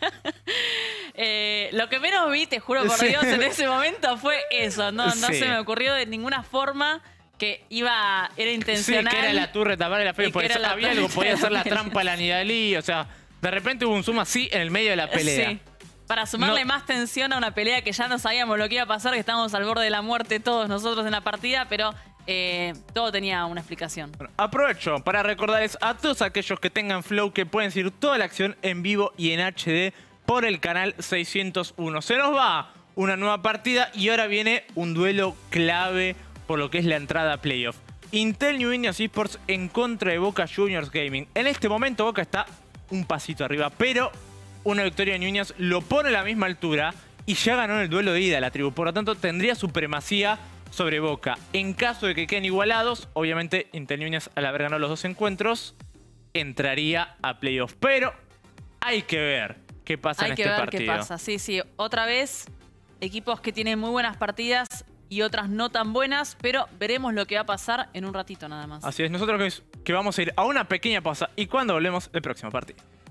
B: Lo que menos vi, te juro por Dios, en ese momento fue eso. No se me ocurrió de ninguna forma que era intencional.
A: Sí, que era la torre tapar el Aphelios. Por eso había algo, podía ser la trampa a la Nidalee. O sea, de repente hubo un zoom así en el medio de la pelea. Sí.
B: Para sumarle más tensión a una pelea que ya no sabíamos lo que iba a pasar, que estábamos al borde de la muerte todos nosotros en la partida, pero todo tenía una explicación.
A: Bueno, aprovecho para recordarles a todos aquellos que tengan Flow que pueden seguir toda la acción en vivo y en HD por el canal 601. Se nos va una nueva partida y ahora viene un duelo clave por lo que es la entrada a playoff. Intel New Indians Esports en contra de Boca Juniors Gaming. En este momento Boca está un pasito arriba, pero una victoria de New Indians lo pone a la misma altura y ya ganó en el duelo de ida la tribu. Por lo tanto, tendría supremacía sobre Boca. En caso de que queden igualados, obviamente Intel New Indians, al haber ganado los 2 encuentros, entraría a playoff. Pero hay que ver qué pasa en este partido. Hay que ver qué pasa,
B: sí. Otra vez, equipos que tienen muy buenas partidas y otras no tan buenas, pero veremos lo que va a pasar en un ratito nada más.
A: Así es, nosotros que vamos a ir a una pequeña pausa y cuando volvemos, el próximo partido.